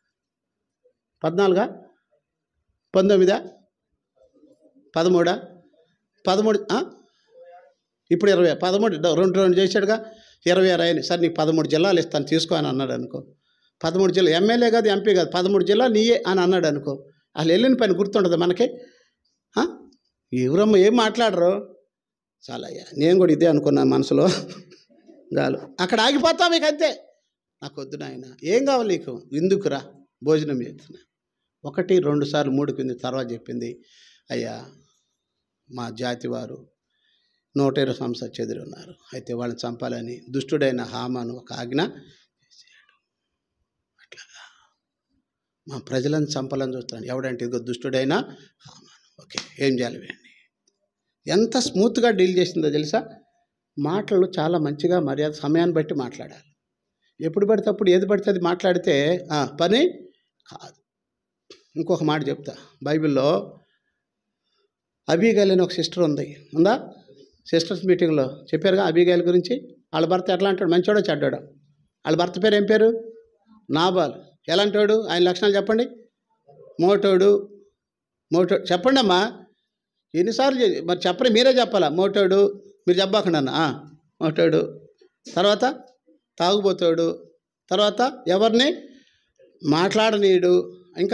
14, 19, 13, 13 ఇప్పుడు 20, 13 రెండు చేశాడుగా, 26 అయింది. సరే నీకు 13 జిల్లాలు ఇస్తాను తీసుకో అని అన్నాడు అనుకో. 13 జిల్లా, ఎమ్మెల్యే కాదు ఎంపీ కాదు, 13 జిల్లా నీయే అని అన్నాడు అనుకో. అసలు వెళ్ళిన పని గుర్తుంటుంది మనకి. ఎవరమ్మ ఏం మాట్లాడరు? చాలా అయ్యా, నేను కూడా ఇదే అనుకున్నాను మనసులో. చాలు, అక్కడ ఆగిపోతాం మీకు అంతే. నాకు వద్దు నాయన, ఏం కావాలి నీకు? ఎందుకురా భోజనం చేస్తున్నా. 1, 2 సార్లు 3 కింద తర్వాత చెప్పింది, అయ్యా మా జాతి వారు 120 సంవత్సరాలు చెదిరి ఉన్నారు, అయితే వాళ్ళని చంపాలని దుష్టుడైన హామాను ఒక ఆజ్ఞ చేశాడు. అట్లాగా మా ప్రజలను చంపాలని చూస్తాను. ఎవడంటే ఇదిగో దుష్టుడైన హామాను. ఓకే, ఏం చేయాలి? వేయండి. ఎంత స్మూత్గా డీల్ చేసిందో తెలుసా? మాటలు చాలా మంచిగా మర్యాద సమయాన్ని బట్టి మాట్లాడాలి. ఎప్పుడు పడితే అప్పుడు ఏది పడితే అది మాట్లాడితే పని కాదు. ఇంకొక మాట చెప్తా. బైబిల్లో అబీగైల్ అని ఒక సిస్టర్ ఉందా? సిస్టర్స్ మీటింగ్లో చెప్పారుగా అబీగైల్ గురించి. వాళ్ళ భర్త ఎట్లా అంటాడు, మంచోడో చెడ్డాడో? వాళ్ళ భర్త పేరు ఏం పేరు? నాబాల్. ఎలాంటోడు? ఆయన లక్షణాలు చెప్పండి. మోటోడు చెప్పండి అమ్మా. ఎన్నిసార్లు మరి చెప్పండి, మీరే చెప్పాలా. మోటోడు, మీరు చెప్పకుండా అన్న. మోటోడు, తర్వాత తాగుబోతాడు, తర్వాత ఎవరిని మాట్లాడనీయుడు, ఇంకా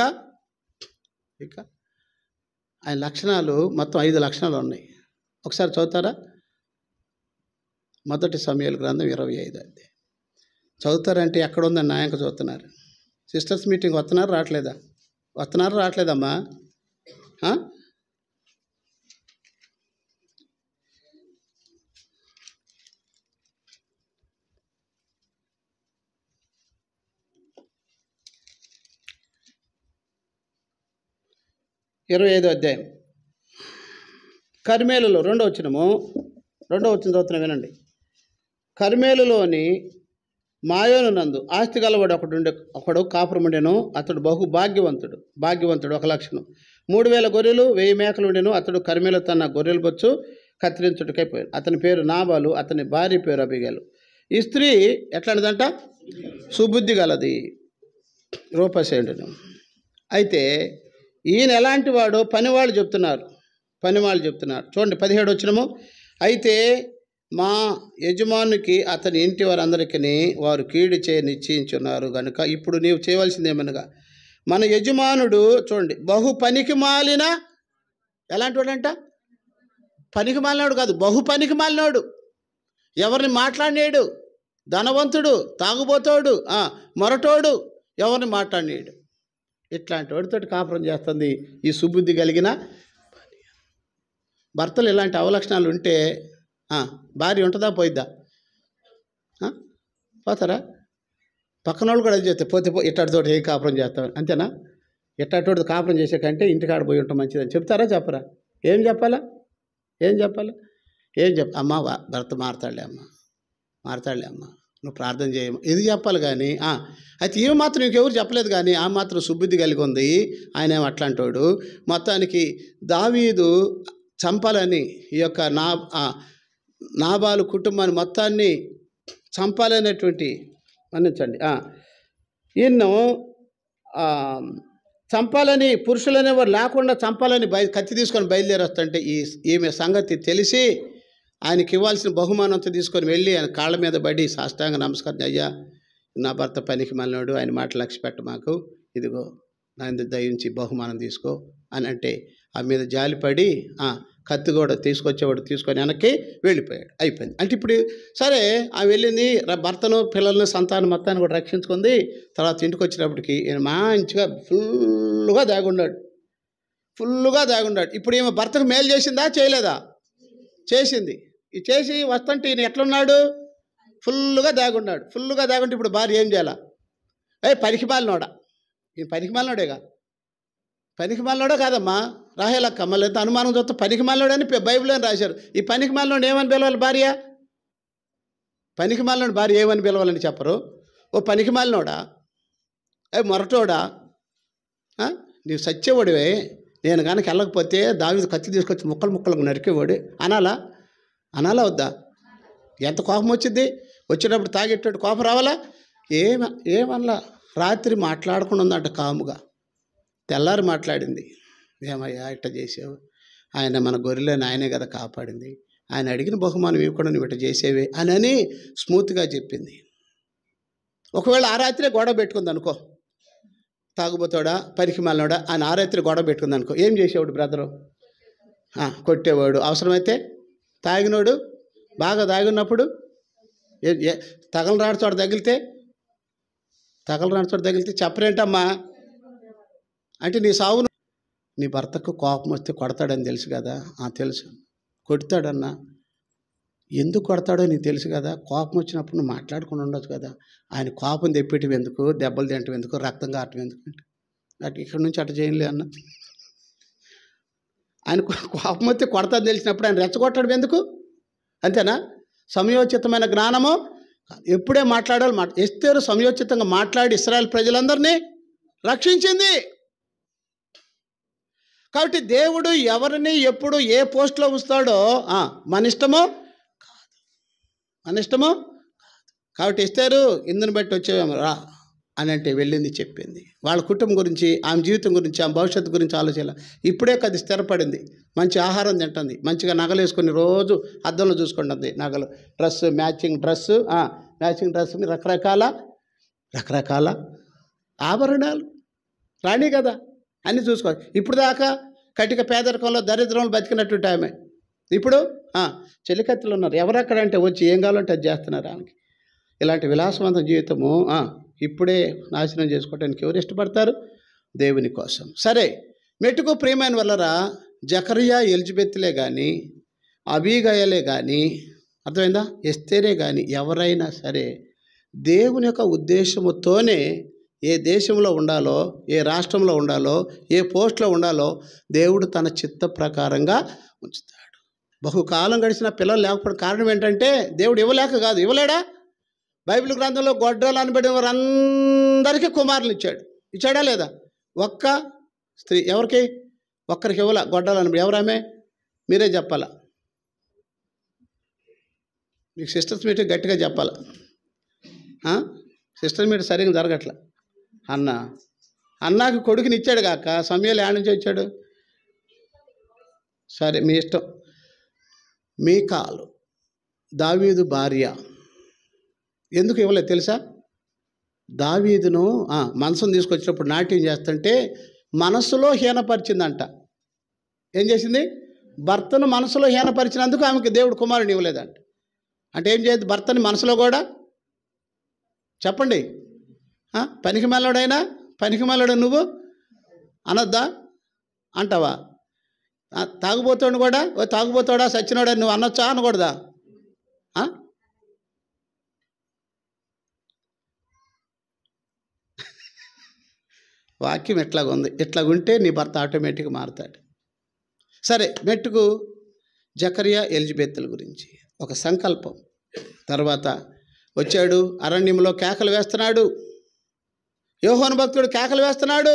ఆయన లక్షణాలు మొత్తం 5 లక్షణాలు ఉన్నాయి. ఒకసారి చదువుతారా? మొదటి సమూయేలు గ్రంథం 25 అధ్యాయం. చదువుతారంటే ఎక్కడ ఉందని నాయంక చదువుతున్నారు. సిస్టర్స్ మీటింగ్ వస్తున్నారా రావట్లేదా? వస్తున్నారా రావట్లేదమ్మా? ఇరవై 25వ అధ్యాయం కర్మేలులో 2వ వచనం చదువుతున్నా వినండి. కర్మేలులోని మాయోను నందు ఆస్తి గలవాడు ఒకడు కాపురముండెను. అతడు బహు భాగ్యవంతుడు. ఒక లక్షణం. 3000 గొర్రెలు 1000 మేకలు ఉండెను. అతడు కర్మేలు తన గొర్రెల బొచ్చు కత్తిరించుటకైపోయాడు. అతని పేరు నాబాలు, అతని భార్య పేరు అబీగైలు. ఈ స్త్రీ ఎట్లాంటిదంట? సుబుద్ధి గలది, రూపసేనుడు. అయితే ఈయన ఎలాంటి వాడో పనివాళ్ళు చెప్తున్నారు. చూడండి 17వ వచనము. అయితే మా యజమానునికి అతని ఇంటి వారందరికీ వారు కీడు చేయ నిశ్చయించున్నారు గనుక ఇప్పుడు నీవు చేయవలసిందేమనగా, మన యజమానుడు చూడండి బహు పనికి మాలిన, ఎలాంటి వాడంట? పనికి మాలినాడు కాదు, బహు పనికి మాలినాడు. ఎవరిని మాట్లాడినాడు? ధనవంతుడు, తాగుబోతాడు, మొరటోడు, ఎవరిని మాట్లాడినాడు. ఇట్లాంటి వాడితో కాపురం చేస్తుంది ఈ సుబుద్ధి కలిగిన భర్తలు. ఇలాంటి అవలక్షణాలు ఉంటే భార్య ఉంటుందా పోయిద్దా? పోతారా? పక్కన వాళ్ళు కూడా అది చేస్తే పోతే ఇట్టాడితో ఏం కాపురం చేస్తామని, అంతేనా? ఇట్టాడితో కాపురం చేసే కంటే ఇంటికాడ పోయి ఉంటాం మంచిదని చెప్తారా చెప్పరా? ఏం చెప్పాలా? అమ్మ భర్త మారతాడులే అమ్మ, నువ్వు ప్రార్థన చేయము, ఇది చెప్పాలి. కానీ అయితే ఏమి మాత్రం ఇంకెవరు చెప్పలేదు. కానీ ఆ మాత్రం సుబుద్ధి కలిగి ఉంది. ఆయన ఏమో అట్లాంటోడు. మొత్తానికి దావీదు చంపాలని ఈ యొక్క నాబాలు కుటుంబాన్ని మొత్తాన్ని చంపాలనేటువంటి మన్నించండి ఈయన్ను చంపాలని పురుషులనేవారు లేకుండా చంపాలని కత్తి తీసుకొని బయలుదేరి వస్తుంటే ఈమె సంగతి తెలిసి ఆయనకి ఇవ్వాల్సిన బహుమానంతో తీసుకొని వెళ్ళి ఆయన కాళ్ళ మీద పడి సాష్టాంగ నమస్కారం, అయ్యా నా భర్త పనికి మళ్ళాడు, ఆయన మాట లక్ష్య పెట్ట మాకు, ఇదిగో నా దయించి బహుమానం తీసుకో అని అంటే ఆ మీద జాలిపడి కత్తి కూడా తీసుకొచ్చేవాడు తీసుకొని వెనక్కి వెళ్ళిపోయాడు. అయిపోయింది. అంటే ఇప్పుడు సరే వెళ్ళింది, భర్తను పిల్లలను సంతానం మొత్తాన్ని కూడా రక్షించుకుంది. తర్వాత ఇంటికి వచ్చినప్పటికి ఈయన మంచిగా ఫుల్గా దాగున్నాడు. ఇప్పుడు ఈమె భర్తకు మేలు చేసిందా చేయలేదా? చేసింది. ఇది చేసి వస్తుంటే ఈయన ఎట్లున్నాడు? ఫుల్గా దాగుంటే ఇప్పుడు భార్య ఏం చేయాలా? పనికిమాలినోడా? ఈయన పనికిమాలినోడేగా. పనికిమాలినోడా కాదమ్మా రాహేలక్క. మళ్ళీ ఎంత అనుమానం చూస్తే పనికిమాలినోడని బైబిల్లో రాశారు. ఈ పనికిమాలినోడు ఏమని పిలవాలి భార్య? పనికిమాలినోడు భార్య ఏమని పిలవాలని చెప్పరు. ఓ పనికిమాలినోడా, మొరటోడా, నీవు సచ్చేవాడివే, నేను కనుక వెళ్ళకపోతే దావీదు కత్తి తీసుకొచ్చి ముక్కలకు నరికేవాడు అనాలా వద్దా? ఎంత కోపం వచ్చింది? వచ్చేటప్పుడు తాగేటట్టు కోపం రావాలా? ఏమనలా. రాత్రి మాట్లాడకుండా ఉందంట కాముగా. తెల్లారి మాట్లాడింది. ఏమయ్యా ఇట్ట చేసావు? ఆయన మన గొర్రెలను ఆయనే కదా కాపాడింది, ఆయన అడిగిన బహుమానం ఇవ్వకుండా నువ్వు ఇట్ట చేసేవే అని స్మూత్గా చెప్పింది. ఒకవేళ ఆ రాత్రే గొడవ పెట్టుకుంది అనుకో, తాగుబోతాడా పనికి మాలినోడా ఆయన ఆ రాత్రి గొడవ పెట్టుకుంది అనుకో, ఏం చేసేవాడు బ్రదరు? కొట్టేవాడు. అవసరమైతే తాగినోడు బాగా తాగినప్పుడు తగలరాని చోట తగిలితే చెప్పరేంటమ్మా అంటే నీ సావును. నీ భర్తకు కోపం వస్తే కొడతాడని తెలుసు కదా? తెలుసు. కొడతాడన్నా, ఎందుకు కొడతాడో నీకు తెలుసు కదా? కోపం వచ్చినప్పుడు నువ్వు మాట్లాడుకుని ఉండొచ్చు కదా? ఆయన కోపం తెప్పేటివి ఎందుకు? దెబ్బలు తింటం ఎందుకు? రక్తం కారటం ఎందుకు? అటు ఇక్కడ నుంచి అటు చేయలే అన్న. ఆయన కోపం వస్తే కొడతాదని తెలిసినప్పుడు ఆయన రెచ్చగొట్టడం ఎందుకు? అంతేనా? సమయోచితమైన జ్ఞానము ఎప్పుడే మాట్లాడాలి ఎస్తేరు సమయోచితంగా మాట్లాడి ఇశ్రాయేలు ప్రజలందరినీ రక్షించింది. కాబట్టి దేవుడు ఎవరిని ఎప్పుడు ఏ పోస్ట్లో ఉంచుతాడో మన ఇష్టమో కాదు, మన ఇష్టమో కాదు. కాబట్టి ఎస్తేరు ఇందుని బట్టి వచ్చేవేమో రా అని అంటే వెళ్ళింది, చెప్పింది. వాళ్ళ కుటుంబం గురించి, ఆమె జీవితం గురించి, ఆమె భవిష్యత్తు గురించి ఆలోచన. ఇప్పుడే అది స్థిరపడింది, మంచి ఆహారం తింటుంది, మంచిగా నగలు వేసుకొని రోజు అద్దంలో చూసుకుంటుంది. నగలు, dress, matching dress, matching dress, రకరకాల ఆభరణాలు, రాణి కదా, అన్నీ చూసుకోవాలి. ఇప్పుడు దాకా కటిక పేదరికంలో దరిద్రంలో బతికినటువంటి ఆమె ఇప్పుడు చెలికత్తులు ఉన్నారు. ఎవరక్కడంటే వచ్చి ఏం కావాలంటే అది చేస్తున్నారు ఆమెకి. ఇలాంటి విలాసవంత జీవితము ఇప్పుడే నాశనం చేసుకోవడానికి ఎవరు ఇష్టపడతారు? దేవుని కోసం. సరే, మెట్టుకు ప్రియమైన వల్లరా జకరియా ఎలిజబెత్లే కానీ, అబీగయలే కానీ, అర్థమైందా, ఎస్తేరే కానీ ఎవరైనా సరే దేవుని యొక్క ఉద్దేశముతోనే ఏ దేశంలో ఉండాలో, ఏ రాష్ట్రంలో ఉండాలో, ఏ పోస్ట్లో ఉండాలో దేవుడు తన చిత్త ప్రకారంగా ఉంచుతాడు. బహుకాలం గడిచిన పిల్లలు లేకపోవడం కారణం ఏంటంటే దేవుడు ఇవ్వలేక కాదు. ఇవ్వలేడా? బైబిల్ గ్రంథంలో గొడ్డలు అనబడిన వారందరికీ కుమారులు ఇచ్చాడు. ఇచ్చాడా లేదా? ఒక్క స్త్రీ ఎవరికి? ఒక్కరికి ఇవ్వాల గొడ్డలు అనబడి. ఎవరామె? మీరే చెప్పాలా. మీకు సిస్టర్స్ మీటింగ్ గట్టిగా చెప్పాలా. సిస్టర్స్ మీటింగ్ సరిగ్గా జరగట్ల. అన్నాకి కొడుకుని ఇచ్చాడు కాక సమయాలు ఏడ నుంచి వచ్చాడు? సరే, మీ ఇష్టం. మీకాలు దావీదు భార్య ఎందుకు ఇవ్వలేదు తెలుసా? దావీదును మనసును తీసుకొచ్చినప్పుడు నాట్యం చేస్తుంటే మనసులో హీనపరిచిందంట. ఏం చేసింది? భర్తను మనసులో హీనపరిచినందుకు ఆమెకి దేవుడు కుమారుని ఇవ్వలేదంట. అంటే ఏం చేయదు? భర్తని మనసులో కూడా చెప్పండి. పనికి మెల్లడు నువ్వు అనొద్దా? అంటావా? తాగుబోతాడు కూడా, ఓ తాగుబోతాడా సచ్చినోడా నువ్వు అనొచ్చా? అనకూడదా? వాక్యం ఎట్లాగుంది. ఇట్లాగుంటే నీ భర్త ఆటోమేటిక్గా మారుతాడు. సరే, మెట్టుకు జకరియా ఎలిజబెత్ల గురించి ఒక సంకల్పం. తర్వాత వచ్చాడు, అరణ్యంలో కేకలు వేస్తున్నాడు. యోహాను భక్తుడు కేకలు వేస్తున్నాడు.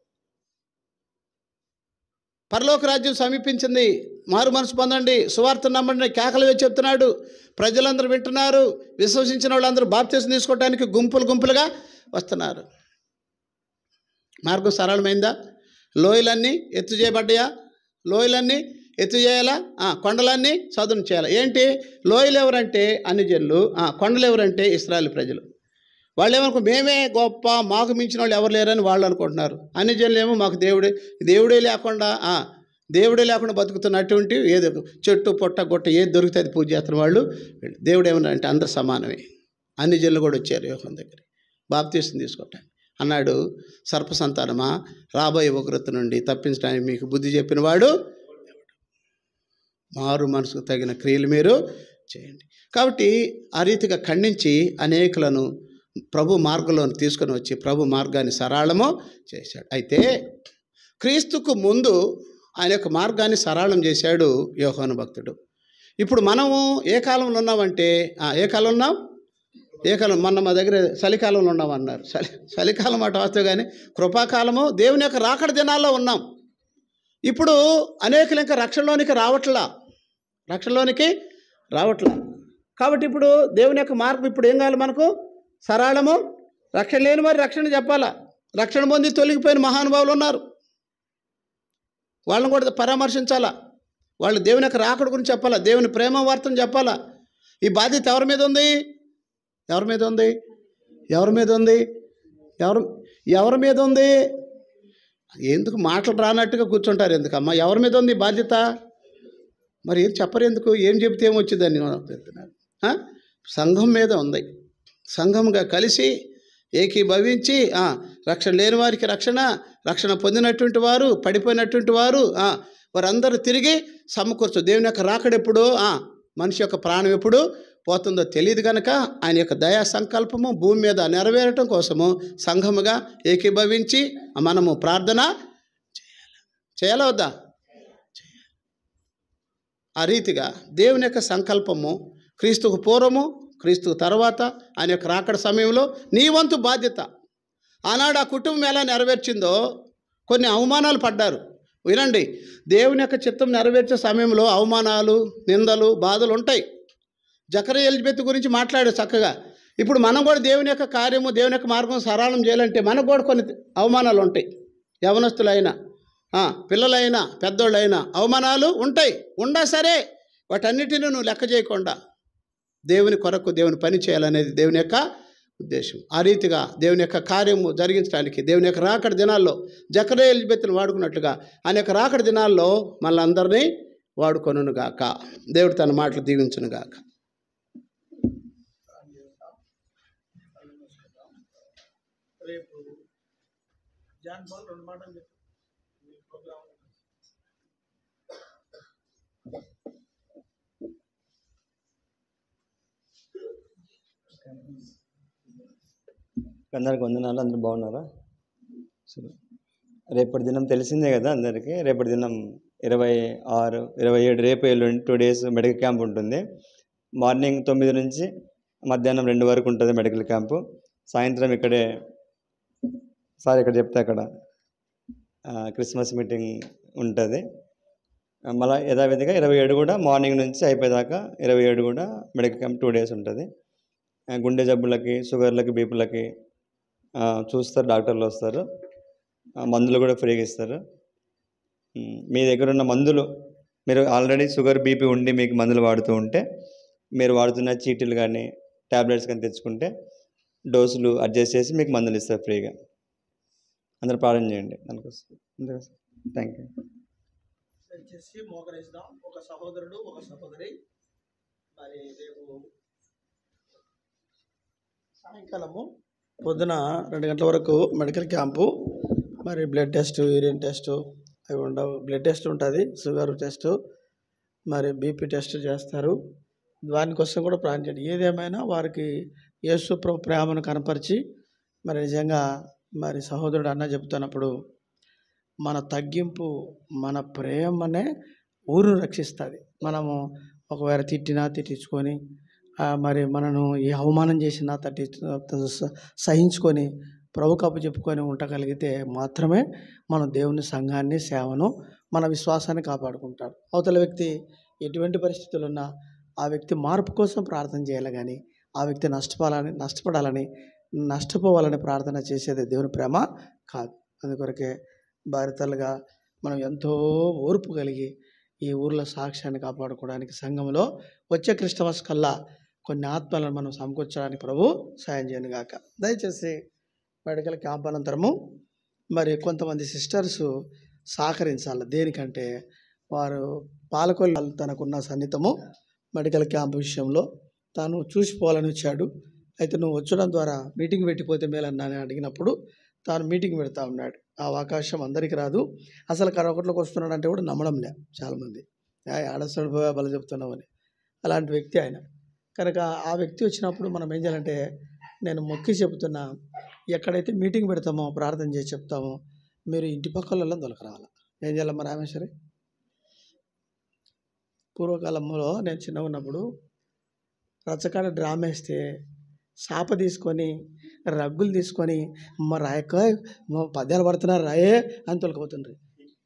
పరలోక రాజ్యం సమీపించింది, మారు మనసు పొందండి, సువార్త నమ్మండి, కేకలు వేసి చెప్తున్నాడు. ప్రజలందరూ వింటున్నారు. విశ్వసించిన వాళ్ళందరూ బాప్తిసం తీసుకోవడానికి గుంపులుగా వస్తున్నారు. మార్గం సరళమైందా? లోయలన్నీ ఎత్తు చేయబడ్డాయా? లోయలన్నీ ఎత్తు చేయాలా? కొండలన్నీ సదును చేయాలా? ఏంటి లోయలు ఎవరంటే అన్ని జనులు, కొండలు ఎవరంటే ఇశ్రాయేలు ప్రజలు. వాళ్ళు ఏమనుకో మేమే గొప్ప, మాకు మించిన వాళ్ళు ఎవరు లేరని వాళ్ళు అనుకుంటున్నారు. అన్ని జనులు ఏమో మాకు దేవుడే లేకుండా బతుకుతున్నటువంటి ఏదో చెట్టు పొట్ట గొట్ట ఏది దొరికితే అది పూజ చేస్తున్న వాళ్ళు. దేవుడు ఏమన్నా అంటే అందరు సమానమే. అన్ని జనులు కూడా వచ్చారు యోహాను దగ్గర బాప్తిసం తీసుకోవటానికి. అన్నాడు, సర్ప సంతానమా, రాబోయే ఉగ్రత నుండి తప్పించడానికి మీకు బుద్ధి చెప్పిన వాడు మారు మనసుకు తగిన క్రియలు మీరు చేయండి. కాబట్టి ఆ రీతిగా ఖండించి అనేకులను ప్రభు మార్గంలోకి తీసుకొని వచ్చి ప్రభు మార్గాన్ని సరళము చేశాడు. అయితే క్రీస్తుకు ముందు ఆయన యొక్క మార్గాన్ని సరళం చేశాడు యోహాను భక్తుడు. ఇప్పుడు మనము ఏ కాలంలో ఉన్నామంటే ఏ కాలం ఉన్నాం? ఏ కాలం? మొన్న మా దగ్గర చలికాలంలో ఉన్నామన్నారు. చలికాలం మాట వాస్తవం, కానీ కృపాకాలము దేవుని యొక్క రాకడ దినాల్లో ఉన్నాం. ఇప్పుడు అనేకులు ఇంకా రక్షణలోనికి రావట్లా. కాబట్టి ఇప్పుడు దేవుని యొక్క మార్గం ఇప్పుడు ఏం కావాలి మనకు? సరళము. రక్షణ లేని వారి రక్షణ చెప్పాలా. రక్షణ పొంది తొలగిపోయిన మహానుభావులు ఉన్నారు, వాళ్ళని కూడా పరామర్శించాలా. వాళ్ళు దేవుని యొక్క రాకడ గురించి చెప్పాలా, దేవుని ప్రేమ వార్తను చెప్పాలా. ఈ బాధ్యత ఎవరి మీద ఉంది? ఎవరి మీద ఉంది? ఎందుకు మాటలు రానట్టుగా కూర్చుంటారు ఎందుకమ్మా? ఎవరి మీద ఉంది బాధ్యత? మరి ఏం చెప్పరు ఎందుకు? ఏం చెబితే ఏమొచ్చిందని చెప్తున్నారు. సంఘం మీద ఉంది. సంఘంగా కలిసి ఏకీభవించి రక్షణ లేని వారికి రక్షణ పొందినటువంటి వారు, పడిపోయినటువంటి వారు వారందరూ తిరిగి సమకూర్చు. దేవుని యొక్క రాకడెప్పుడు, మనిషి యొక్క ప్రాణం ఎప్పుడు పోతుందో తెలియదు కనుక ఆయన యొక్క దయా సంకల్పము భూమి మీద నెరవేరటం కోసము సంఘముగా ఏకీభవించి మనము ప్రార్థన చేయాలా వద్దా? ఆ రీతిగా దేవుని యొక్క సంకల్పము క్రీస్తుకు పూర్వము క్రీస్తు తర్వాత ఆయన యొక్క రాకడ సమయంలో నీ వంతు బాధ్యత. ఆనాడు ఆ కుటుంబం ఎలా నెరవేర్చిందో కొన్ని అవమానాలు పడ్డారు. వినండి, దేవుని యొక్క చిత్తం నెరవేర్చే సమయంలో అవమానాలు, నిందలు, బాధలు ఉంటాయి. జకరియా ఎలిజబెత్ గురించి మాట్లాడే చక్కగా. ఇప్పుడు మనం కూడా దేవుని యొక్క కార్యము, దేవుని యొక్క మార్గం సరళం చేయాలంటే మనకు కూడా కొన్ని అవమానాలు ఉంటాయి. యవనస్తులైనా పిల్లలైనా పెద్దోళ్ళైనా అవమానాలు ఉంటాయి. ఉండా సరే వాటన్నిటిని నువ్వు లెక్క చేయకుండా దేవుని కొరకు దేవుని పని చేయాలనేది దేవుని యొక్క ఉద్దేశం. ఆ రీతిగా దేవుని యొక్క కార్యము జరిగించడానికి దేవుని యొక్క రాకడ దినాల్లో జకరియా ఎలిజబెత్తును వాడుకున్నట్లుగా ఆయన యొక్క రాకడ దినాల్లో మళ్ళీ అందరినీ వాడుకొనుగాక. దేవుడు తన మాటలు దీవించునుగాక. రేపు జాన్ పాల్ 2 మాటలు చెప్పు. అందరికి వందనాలు. అందరూ బాగున్నారా? సరే, రేపటి దినం తెలిసిందే కదా అందరికీ. రేపటి దినం 26, 27 రేపు ఎల్లుండి 2 days మెడికల్ క్యాంప్ ఉంటుంది. మార్నింగ్ 9 నుంచి మధ్యాహ్నం 2 వరకు ఉంటుంది మెడికల్ క్యాంపు. సాయంత్రం ఇక్కడే సార్ ఇక్కడ చెప్తే అక్కడ క్రిస్మస్ మీటింగ్ ఉంటుంది. మళ్ళీ యథావిధిగా 27 కూడా మార్నింగ్ నుంచి అయిపోయేదాకా 27 కూడా మెడికల్ క్యాంప్ 2 days ఉంటుంది. గుండె జబ్బులకి, షుగర్లకి, బీపీలకి చూస్తారు, డాక్టర్లు వస్తారు. మందులు కూడా ఫ్రీగా ఇస్తారు. మీ దగ్గర ఉన్న మందులు, మీరు ఆల్రెడీ షుగర్ బీపీ ఉండి మీకు మందులు వాడుతూ ఉంటే మీరు వాడుతున్న చీటీలు కానీ ట్యాబ్లెట్స్ కానీ తెచ్చుకుంటే డోసులు అడ్జస్ట్ చేసి మీకు మందులు ఇస్తారు ఫ్రీగా. అందరూ ప్రార్థన చేయండి దానికోసం. Thank you. దయచేసి మోకరిస్తాం. ఒక సహోదరుడు, ఒక సహోదరి మరి రేపు సాయంకాలము పొద్దున 2 గంటల వరకు మెడికల్ క్యాంపు. మరి బ్లడ్ టెస్ట్, యూరిన్ టెస్ట్ అవి ఉండవు. బ్లడ్ టెస్ట్ ఉంటుంది, షుగర్ టెస్ట్, మరి బీపీ టెస్ట్ చేస్తారు. దానికోసం కూడా ప్రార్థన చేయండి. ఏదేమైనా వారికి యేసు ప్రభు ప్రేమను కనపరిచి మరి నిజంగా మరి సహోదరుడు అన్న చెప్తున్నప్పుడు మన తగ్గింపు, మన ప్రేమనే ఊరును రక్షిస్తుంది. మనము ఒకవేళ తిట్టించుకొని మరి మనను ఏ అవమానం చేసినా సహించుకొని ప్రభు కప్పు చెప్పుకొని ఉండగలిగితే మాత్రమే మనం దేవుని సంఘాన్ని, సేవను, మన విశ్వాసాన్ని కాపాడుకుంటాడు. అవతల వ్యక్తి ఎటువంటి పరిస్థితులు ఉన్నా ఆ వ్యక్తి మార్పు కోసం ప్రార్థన చేయాలి, కానీ ఆ వ్యక్తి నష్టపోవాలని ప్రార్థన చేసేది దేవుని ప్రేమ కాదు. అందుకొరకే భారతలుగా మనం ఎంతో ఓర్పు కలిగి ఈ ఊర్లో సాక్ష్యాన్ని కాపాడుకోవడానికి సంఘంలో వచ్చే క్రిస్టమస్ కల్లా కొన్ని ఆత్మలను మనం సమకూర్చడానికి ప్రభు సాయం చేయను గాక. దయచేసి మెడికల్ క్యాంప్ అనంతరము మరి కొంతమంది సిస్టర్స్ సహకరించాలి. దేనికంటే వారు పాలకొల్లు తనకున్న సన్నిహితము మెడికల్ క్యాంప్ విషయంలో తాను చూసిపోవాలని వచ్చాడు. అయితే నువ్వు వచ్చడం ద్వారా మీటింగ్ పెట్టిపోతే మేలన్నా అడిగినప్పుడు తాను మీటింగ్ పెడతా ఉన్నాడు. ఆ అవకాశం అందరికీ రాదు. అసలు కరొకట్లోకి వస్తున్నాడు అంటే కూడా నమ్మడం లే చాలామంది, ఆడస్తాడు బల చెప్తున్నామని. అలాంటి వ్యక్తి ఆయన. కనుక ఆ వ్యక్తి వచ్చినప్పుడు మనం ఏం చేయాలంటే, నేను మొక్కి చెబుతున్నా, ఎక్కడైతే మీటింగ్ పెడతామో ప్రార్థన చేసి చెప్తామో మీరు ఇంటి పక్కల దొరకరావాలి. ఏం చేయాలమ్మా రామేశ్వరి? పూర్వకాలంలో నేను చిన్నగా ఉన్నప్పుడు రచ్చకాడ డ్రామా వేస్తే సాప తీసుకొని రగ్గులు తీసుకొని రాయక పద్యాలు పడుతున్నారు రాయే అని తొలకపోతుండ్రి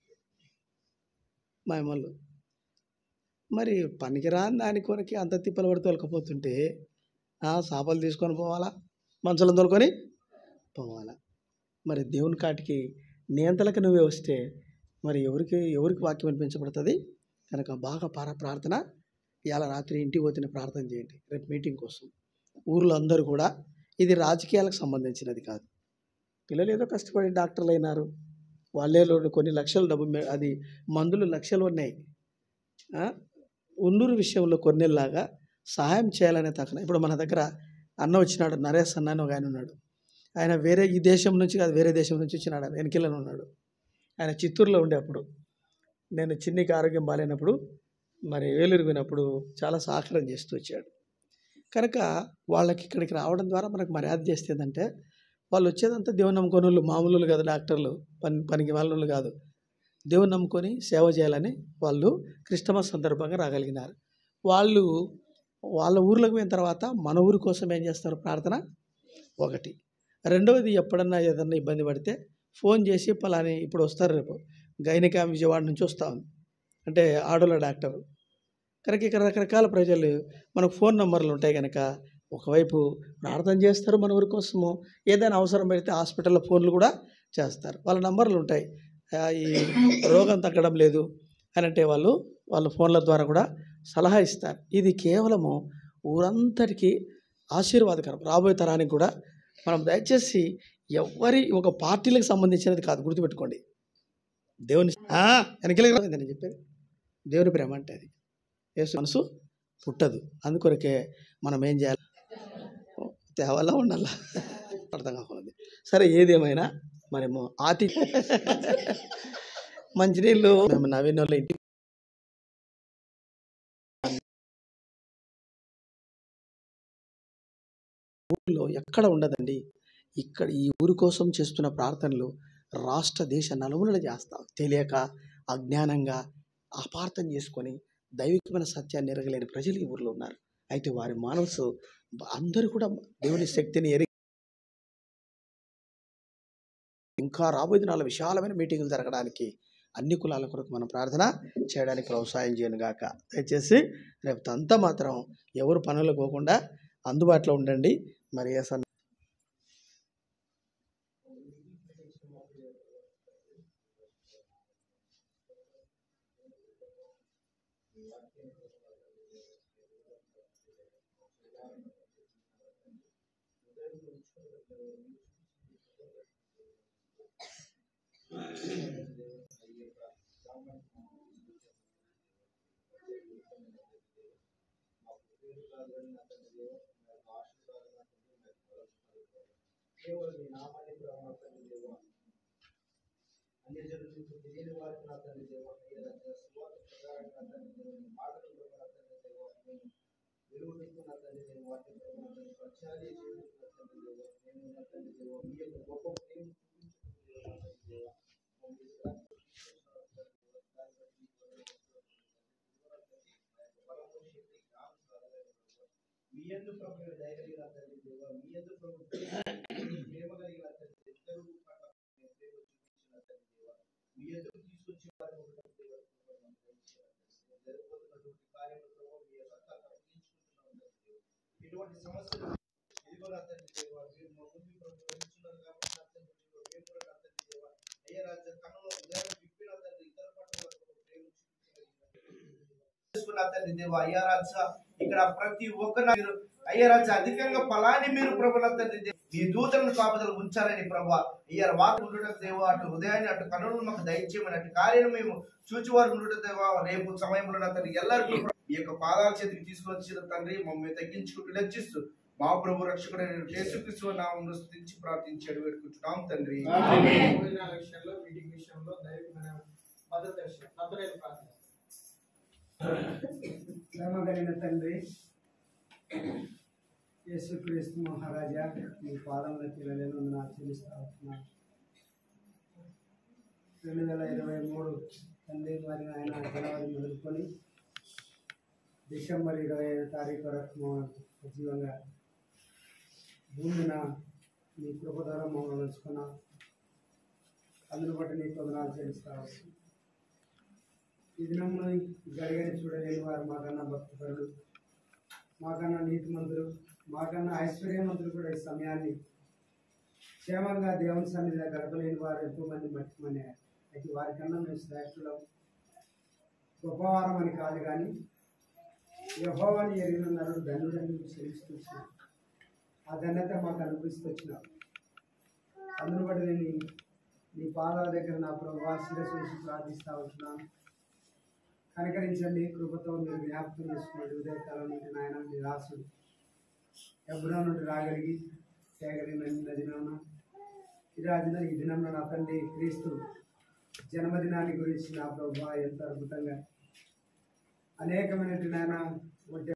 మా అమ్మలు. మరి పనికిరాని దాని కొరకి అంత తిప్పలు పడి తొలకపోతుంటే సాపలు తీసుకొని పోవాలా, మంచులను తోలుకొని పోవాలా. మరి దేవుని కాటికి నియంతలకు నువ్వే వస్తే మరి ఎవరికి వాక్యం వినిపించబడుతుంది? కనుక బాగా ప్రార్థన ఇవాళ రాత్రి ఇంటికి పోతున్న ప్రార్థన చేయండి రేపు మీటింగ్ కోసం. ఊర్లో అందరూ కూడా, ఇది రాజకీయాలకు సంబంధించినది కాదు. పిల్లలు ఏదో కష్టపడి డాక్టర్లు అయినారు, వాళ్ళే కొన్ని లక్షల డబ్బు, అది మందులు లక్షలు ఉన్నాయి. ఉన్నూరు విషయంలో కొన్నేళ్ళలాగా సహాయం చేయాలనే తక్కన. ఇప్పుడు మన దగ్గర అన్న వచ్చినాడు, నరేష్ అన్న అని ఒక ఆయన ఉన్నాడు. ఆయన ఈ దేశం నుంచి కాదు, వేరే దేశం నుంచి వచ్చినాడు. ఆయన వెనకిల్లని ఉన్నాడు. ఆయన చిత్తూరులో ఉండేప్పుడు, నేను చిన్నికి ఆరోగ్యం బాగాలేనప్పుడు మరి వేలూరు పోయినప్పుడు చాలా సహకారం చేస్తూ వచ్చాడు. కనుక వాళ్ళకి ఇక్కడికి రావడం ద్వారా మనకు మర్యాద చేస్తేందంటే, వాళ్ళు వచ్చేదంతా దేవుని నమ్ముకొని మామూలు కాదు, డాక్టర్లు పనికి వాళ్ళు కాదు, దేవుని నమ్ముకొని సేవ చేయాలని వాళ్ళు క్రిస్టమస్ సందర్భంగా రాగలిగినారు. వాళ్ళు వాళ్ళ ఊర్లోకి పోయిన తర్వాత మన ఊరి కోసం ఏం చేస్తారు ప్రార్థన ఒకటి. రెండవది ఎప్పుడన్నా ఏదన్నా ఇబ్బంది పడితే ఫోన్ చేసి పలాని ఇప్పుడు వస్తారు, రేపు గైనికా విజయవాడ నుంచి వస్తూ ఉంది అంటే ఆడోళ్ళ డాక్టరు కనుక ఇక్కడ రకరకాల ప్రజలు మనకు ఫోన్ నెంబర్లు ఉంటాయి కనుక ఒకవైపు ప్రార్థన చేస్తారు మన ఊరి కోసము, ఏదైనా అవసరం పడితే హాస్పిటల్లో ఫోన్లు కూడా చేస్తారు, వాళ్ళ నంబర్లు ఉంటాయి. ఈ రోగం తగ్గడం లేదు అని అంటే వాళ్ళ ఫోన్ల ద్వారా కూడా సలహా ఇస్తారు. ఇది కేవలము ఊరంతటికీ ఆశీర్వాదకరం. రాబోయే తరానికి కూడా మనం దయచేసి ఎవరి ఒక పార్టీలకు సంబంధించినది కాదు, గుర్తుపెట్టుకోండి. దేవుని వెనకలే నేను చెప్పేది దేవుని ప్రేమ అంటే అది యేసు మనసు పుట్టదు. అందుకొరకే మనం ఏం చేయాలి, తేవాలా ఉండాలా అర్థం కాకుండా. సరే ఏదేమైనా మనము మంచినీళ్ళు మేము నవీన్ వాళ్ళ ఇంటి ఊళ్ళో ఎక్కడ ఉండదండి. ఇక్కడ ఈ ఊరి కోసం చేస్తున్న ప్రార్థనలు రాష్ట్ర దేశ నలుమూలలు చేస్తాం. తెలియక అజ్ఞానంగా అపార్థం చేసుకొని దైవికమైన సత్యాన్ని ఎరగలేని ప్రజలు ఈ ఊరిలో ఉన్నారు. అయితే వారి మనసు అందరూ కూడా దేవుని శక్తిని ఎరిగి ఇంకా రాబోయే దినాల్లో విశాలమైన మీటింగులు జరగడానికి అన్ని కులాల కొరకు మనం ప్రార్థన చేయడానికి ప్రోత్సాహం చేయను గాక. దయచేసి రేపు అంతా మాత్రం ఎవరు పనులకు పోకుండా అందుబాటులో ఉండండి. మరి అయ్యా రాజా ఇక్కడ ప్రతి ఒక్కరు అయ్యా రాజా అధికంగా ఫలాన్ని మీరు ప్రభుత్వ తండ్రి మీ దూతలను కాపుదలు ఉంచాలని ప్రభు అయ్యా వాత ఉండటం దేవా అటు హృదయాన్ని అటు కన్నులను మాకు దయచేయమని అటు కార్యం మేము చూచివారు ఉండటం దేవా రేపు సమయంలో తండ్రి ఎల్లరికీ ఈ యొక్క పాదాల చేతికి తీసుకొచ్చిన తండ్రి మమ్మల్ని తగ్గించుకుంటూ లెచ్చిస్తూ మా ప్రభు రక్షకుడైన యేసుక్రీస్తు నామములో స్తుతించి ప్రార్థించాడు వేడుకుంటున్నాం తండ్రి. ప్రేమ కలిగిన తండ్రి యేసుక్రీస్తు మహారాజా మీ పాదములకు వెళ్ళలేను నాకు చెల్లిస్తా ఉంటున్నాను. 2023 తండ్రి మరి ఆయన జనవరి మొదలుకొని డిసెంబర్ 25వ తారీఖు వరకు సజీవంగా భూమిన మీ కృప ద్వారా మమ్మల్ని ఉంచుకున్నా. అందును బట్టి నీ వందనాలు చెల్లిస్తా. ఈ దినంలో గడిగడి చూడలేని వారు మాకన్నా భక్తిపరులు, మాకన్నా నీతిమంతులు, మాకన్నా ఐశ్వర్యవంతులు కూడా ఈ సమయాన్ని క్షేమంగా దేవుని సన్నిధిలో గడపలేని వారు ఎంతోమంది మర్చిపోయారు. అయితే వారికన్నా మేము శ్రేష్ఠులం, గొప్పవారం అని కాదు, కానీ యెహోవాని ఎరిగిన నరుడు ధన్యుడని చెల్లిస్తున్నాం. ఆ ధన్యత మాకు అనిపిస్తూ వచ్చినాం. అందును బట్టి నేను నీ పాదాల దగ్గర నా ప్రభువా శిరస్సు ప్రార్థిస్తూ ఉంటున్నాను. కనికరించండి, కృపతో మీరు జ్ఞాపకం చేసుకోండి. ఉదయకాలం నుండి నాయన మీ రాసుడు ఎబ్బురా నుండి రాగలిగి తేగలిగిన దినాన ఈ దినంలో నా తండ్రి క్రీస్తు జన్మదినాన్ని గురించి నా ప్రభువా ఎంత అద్భుతంగా అనేకమైనటువంటి నాయన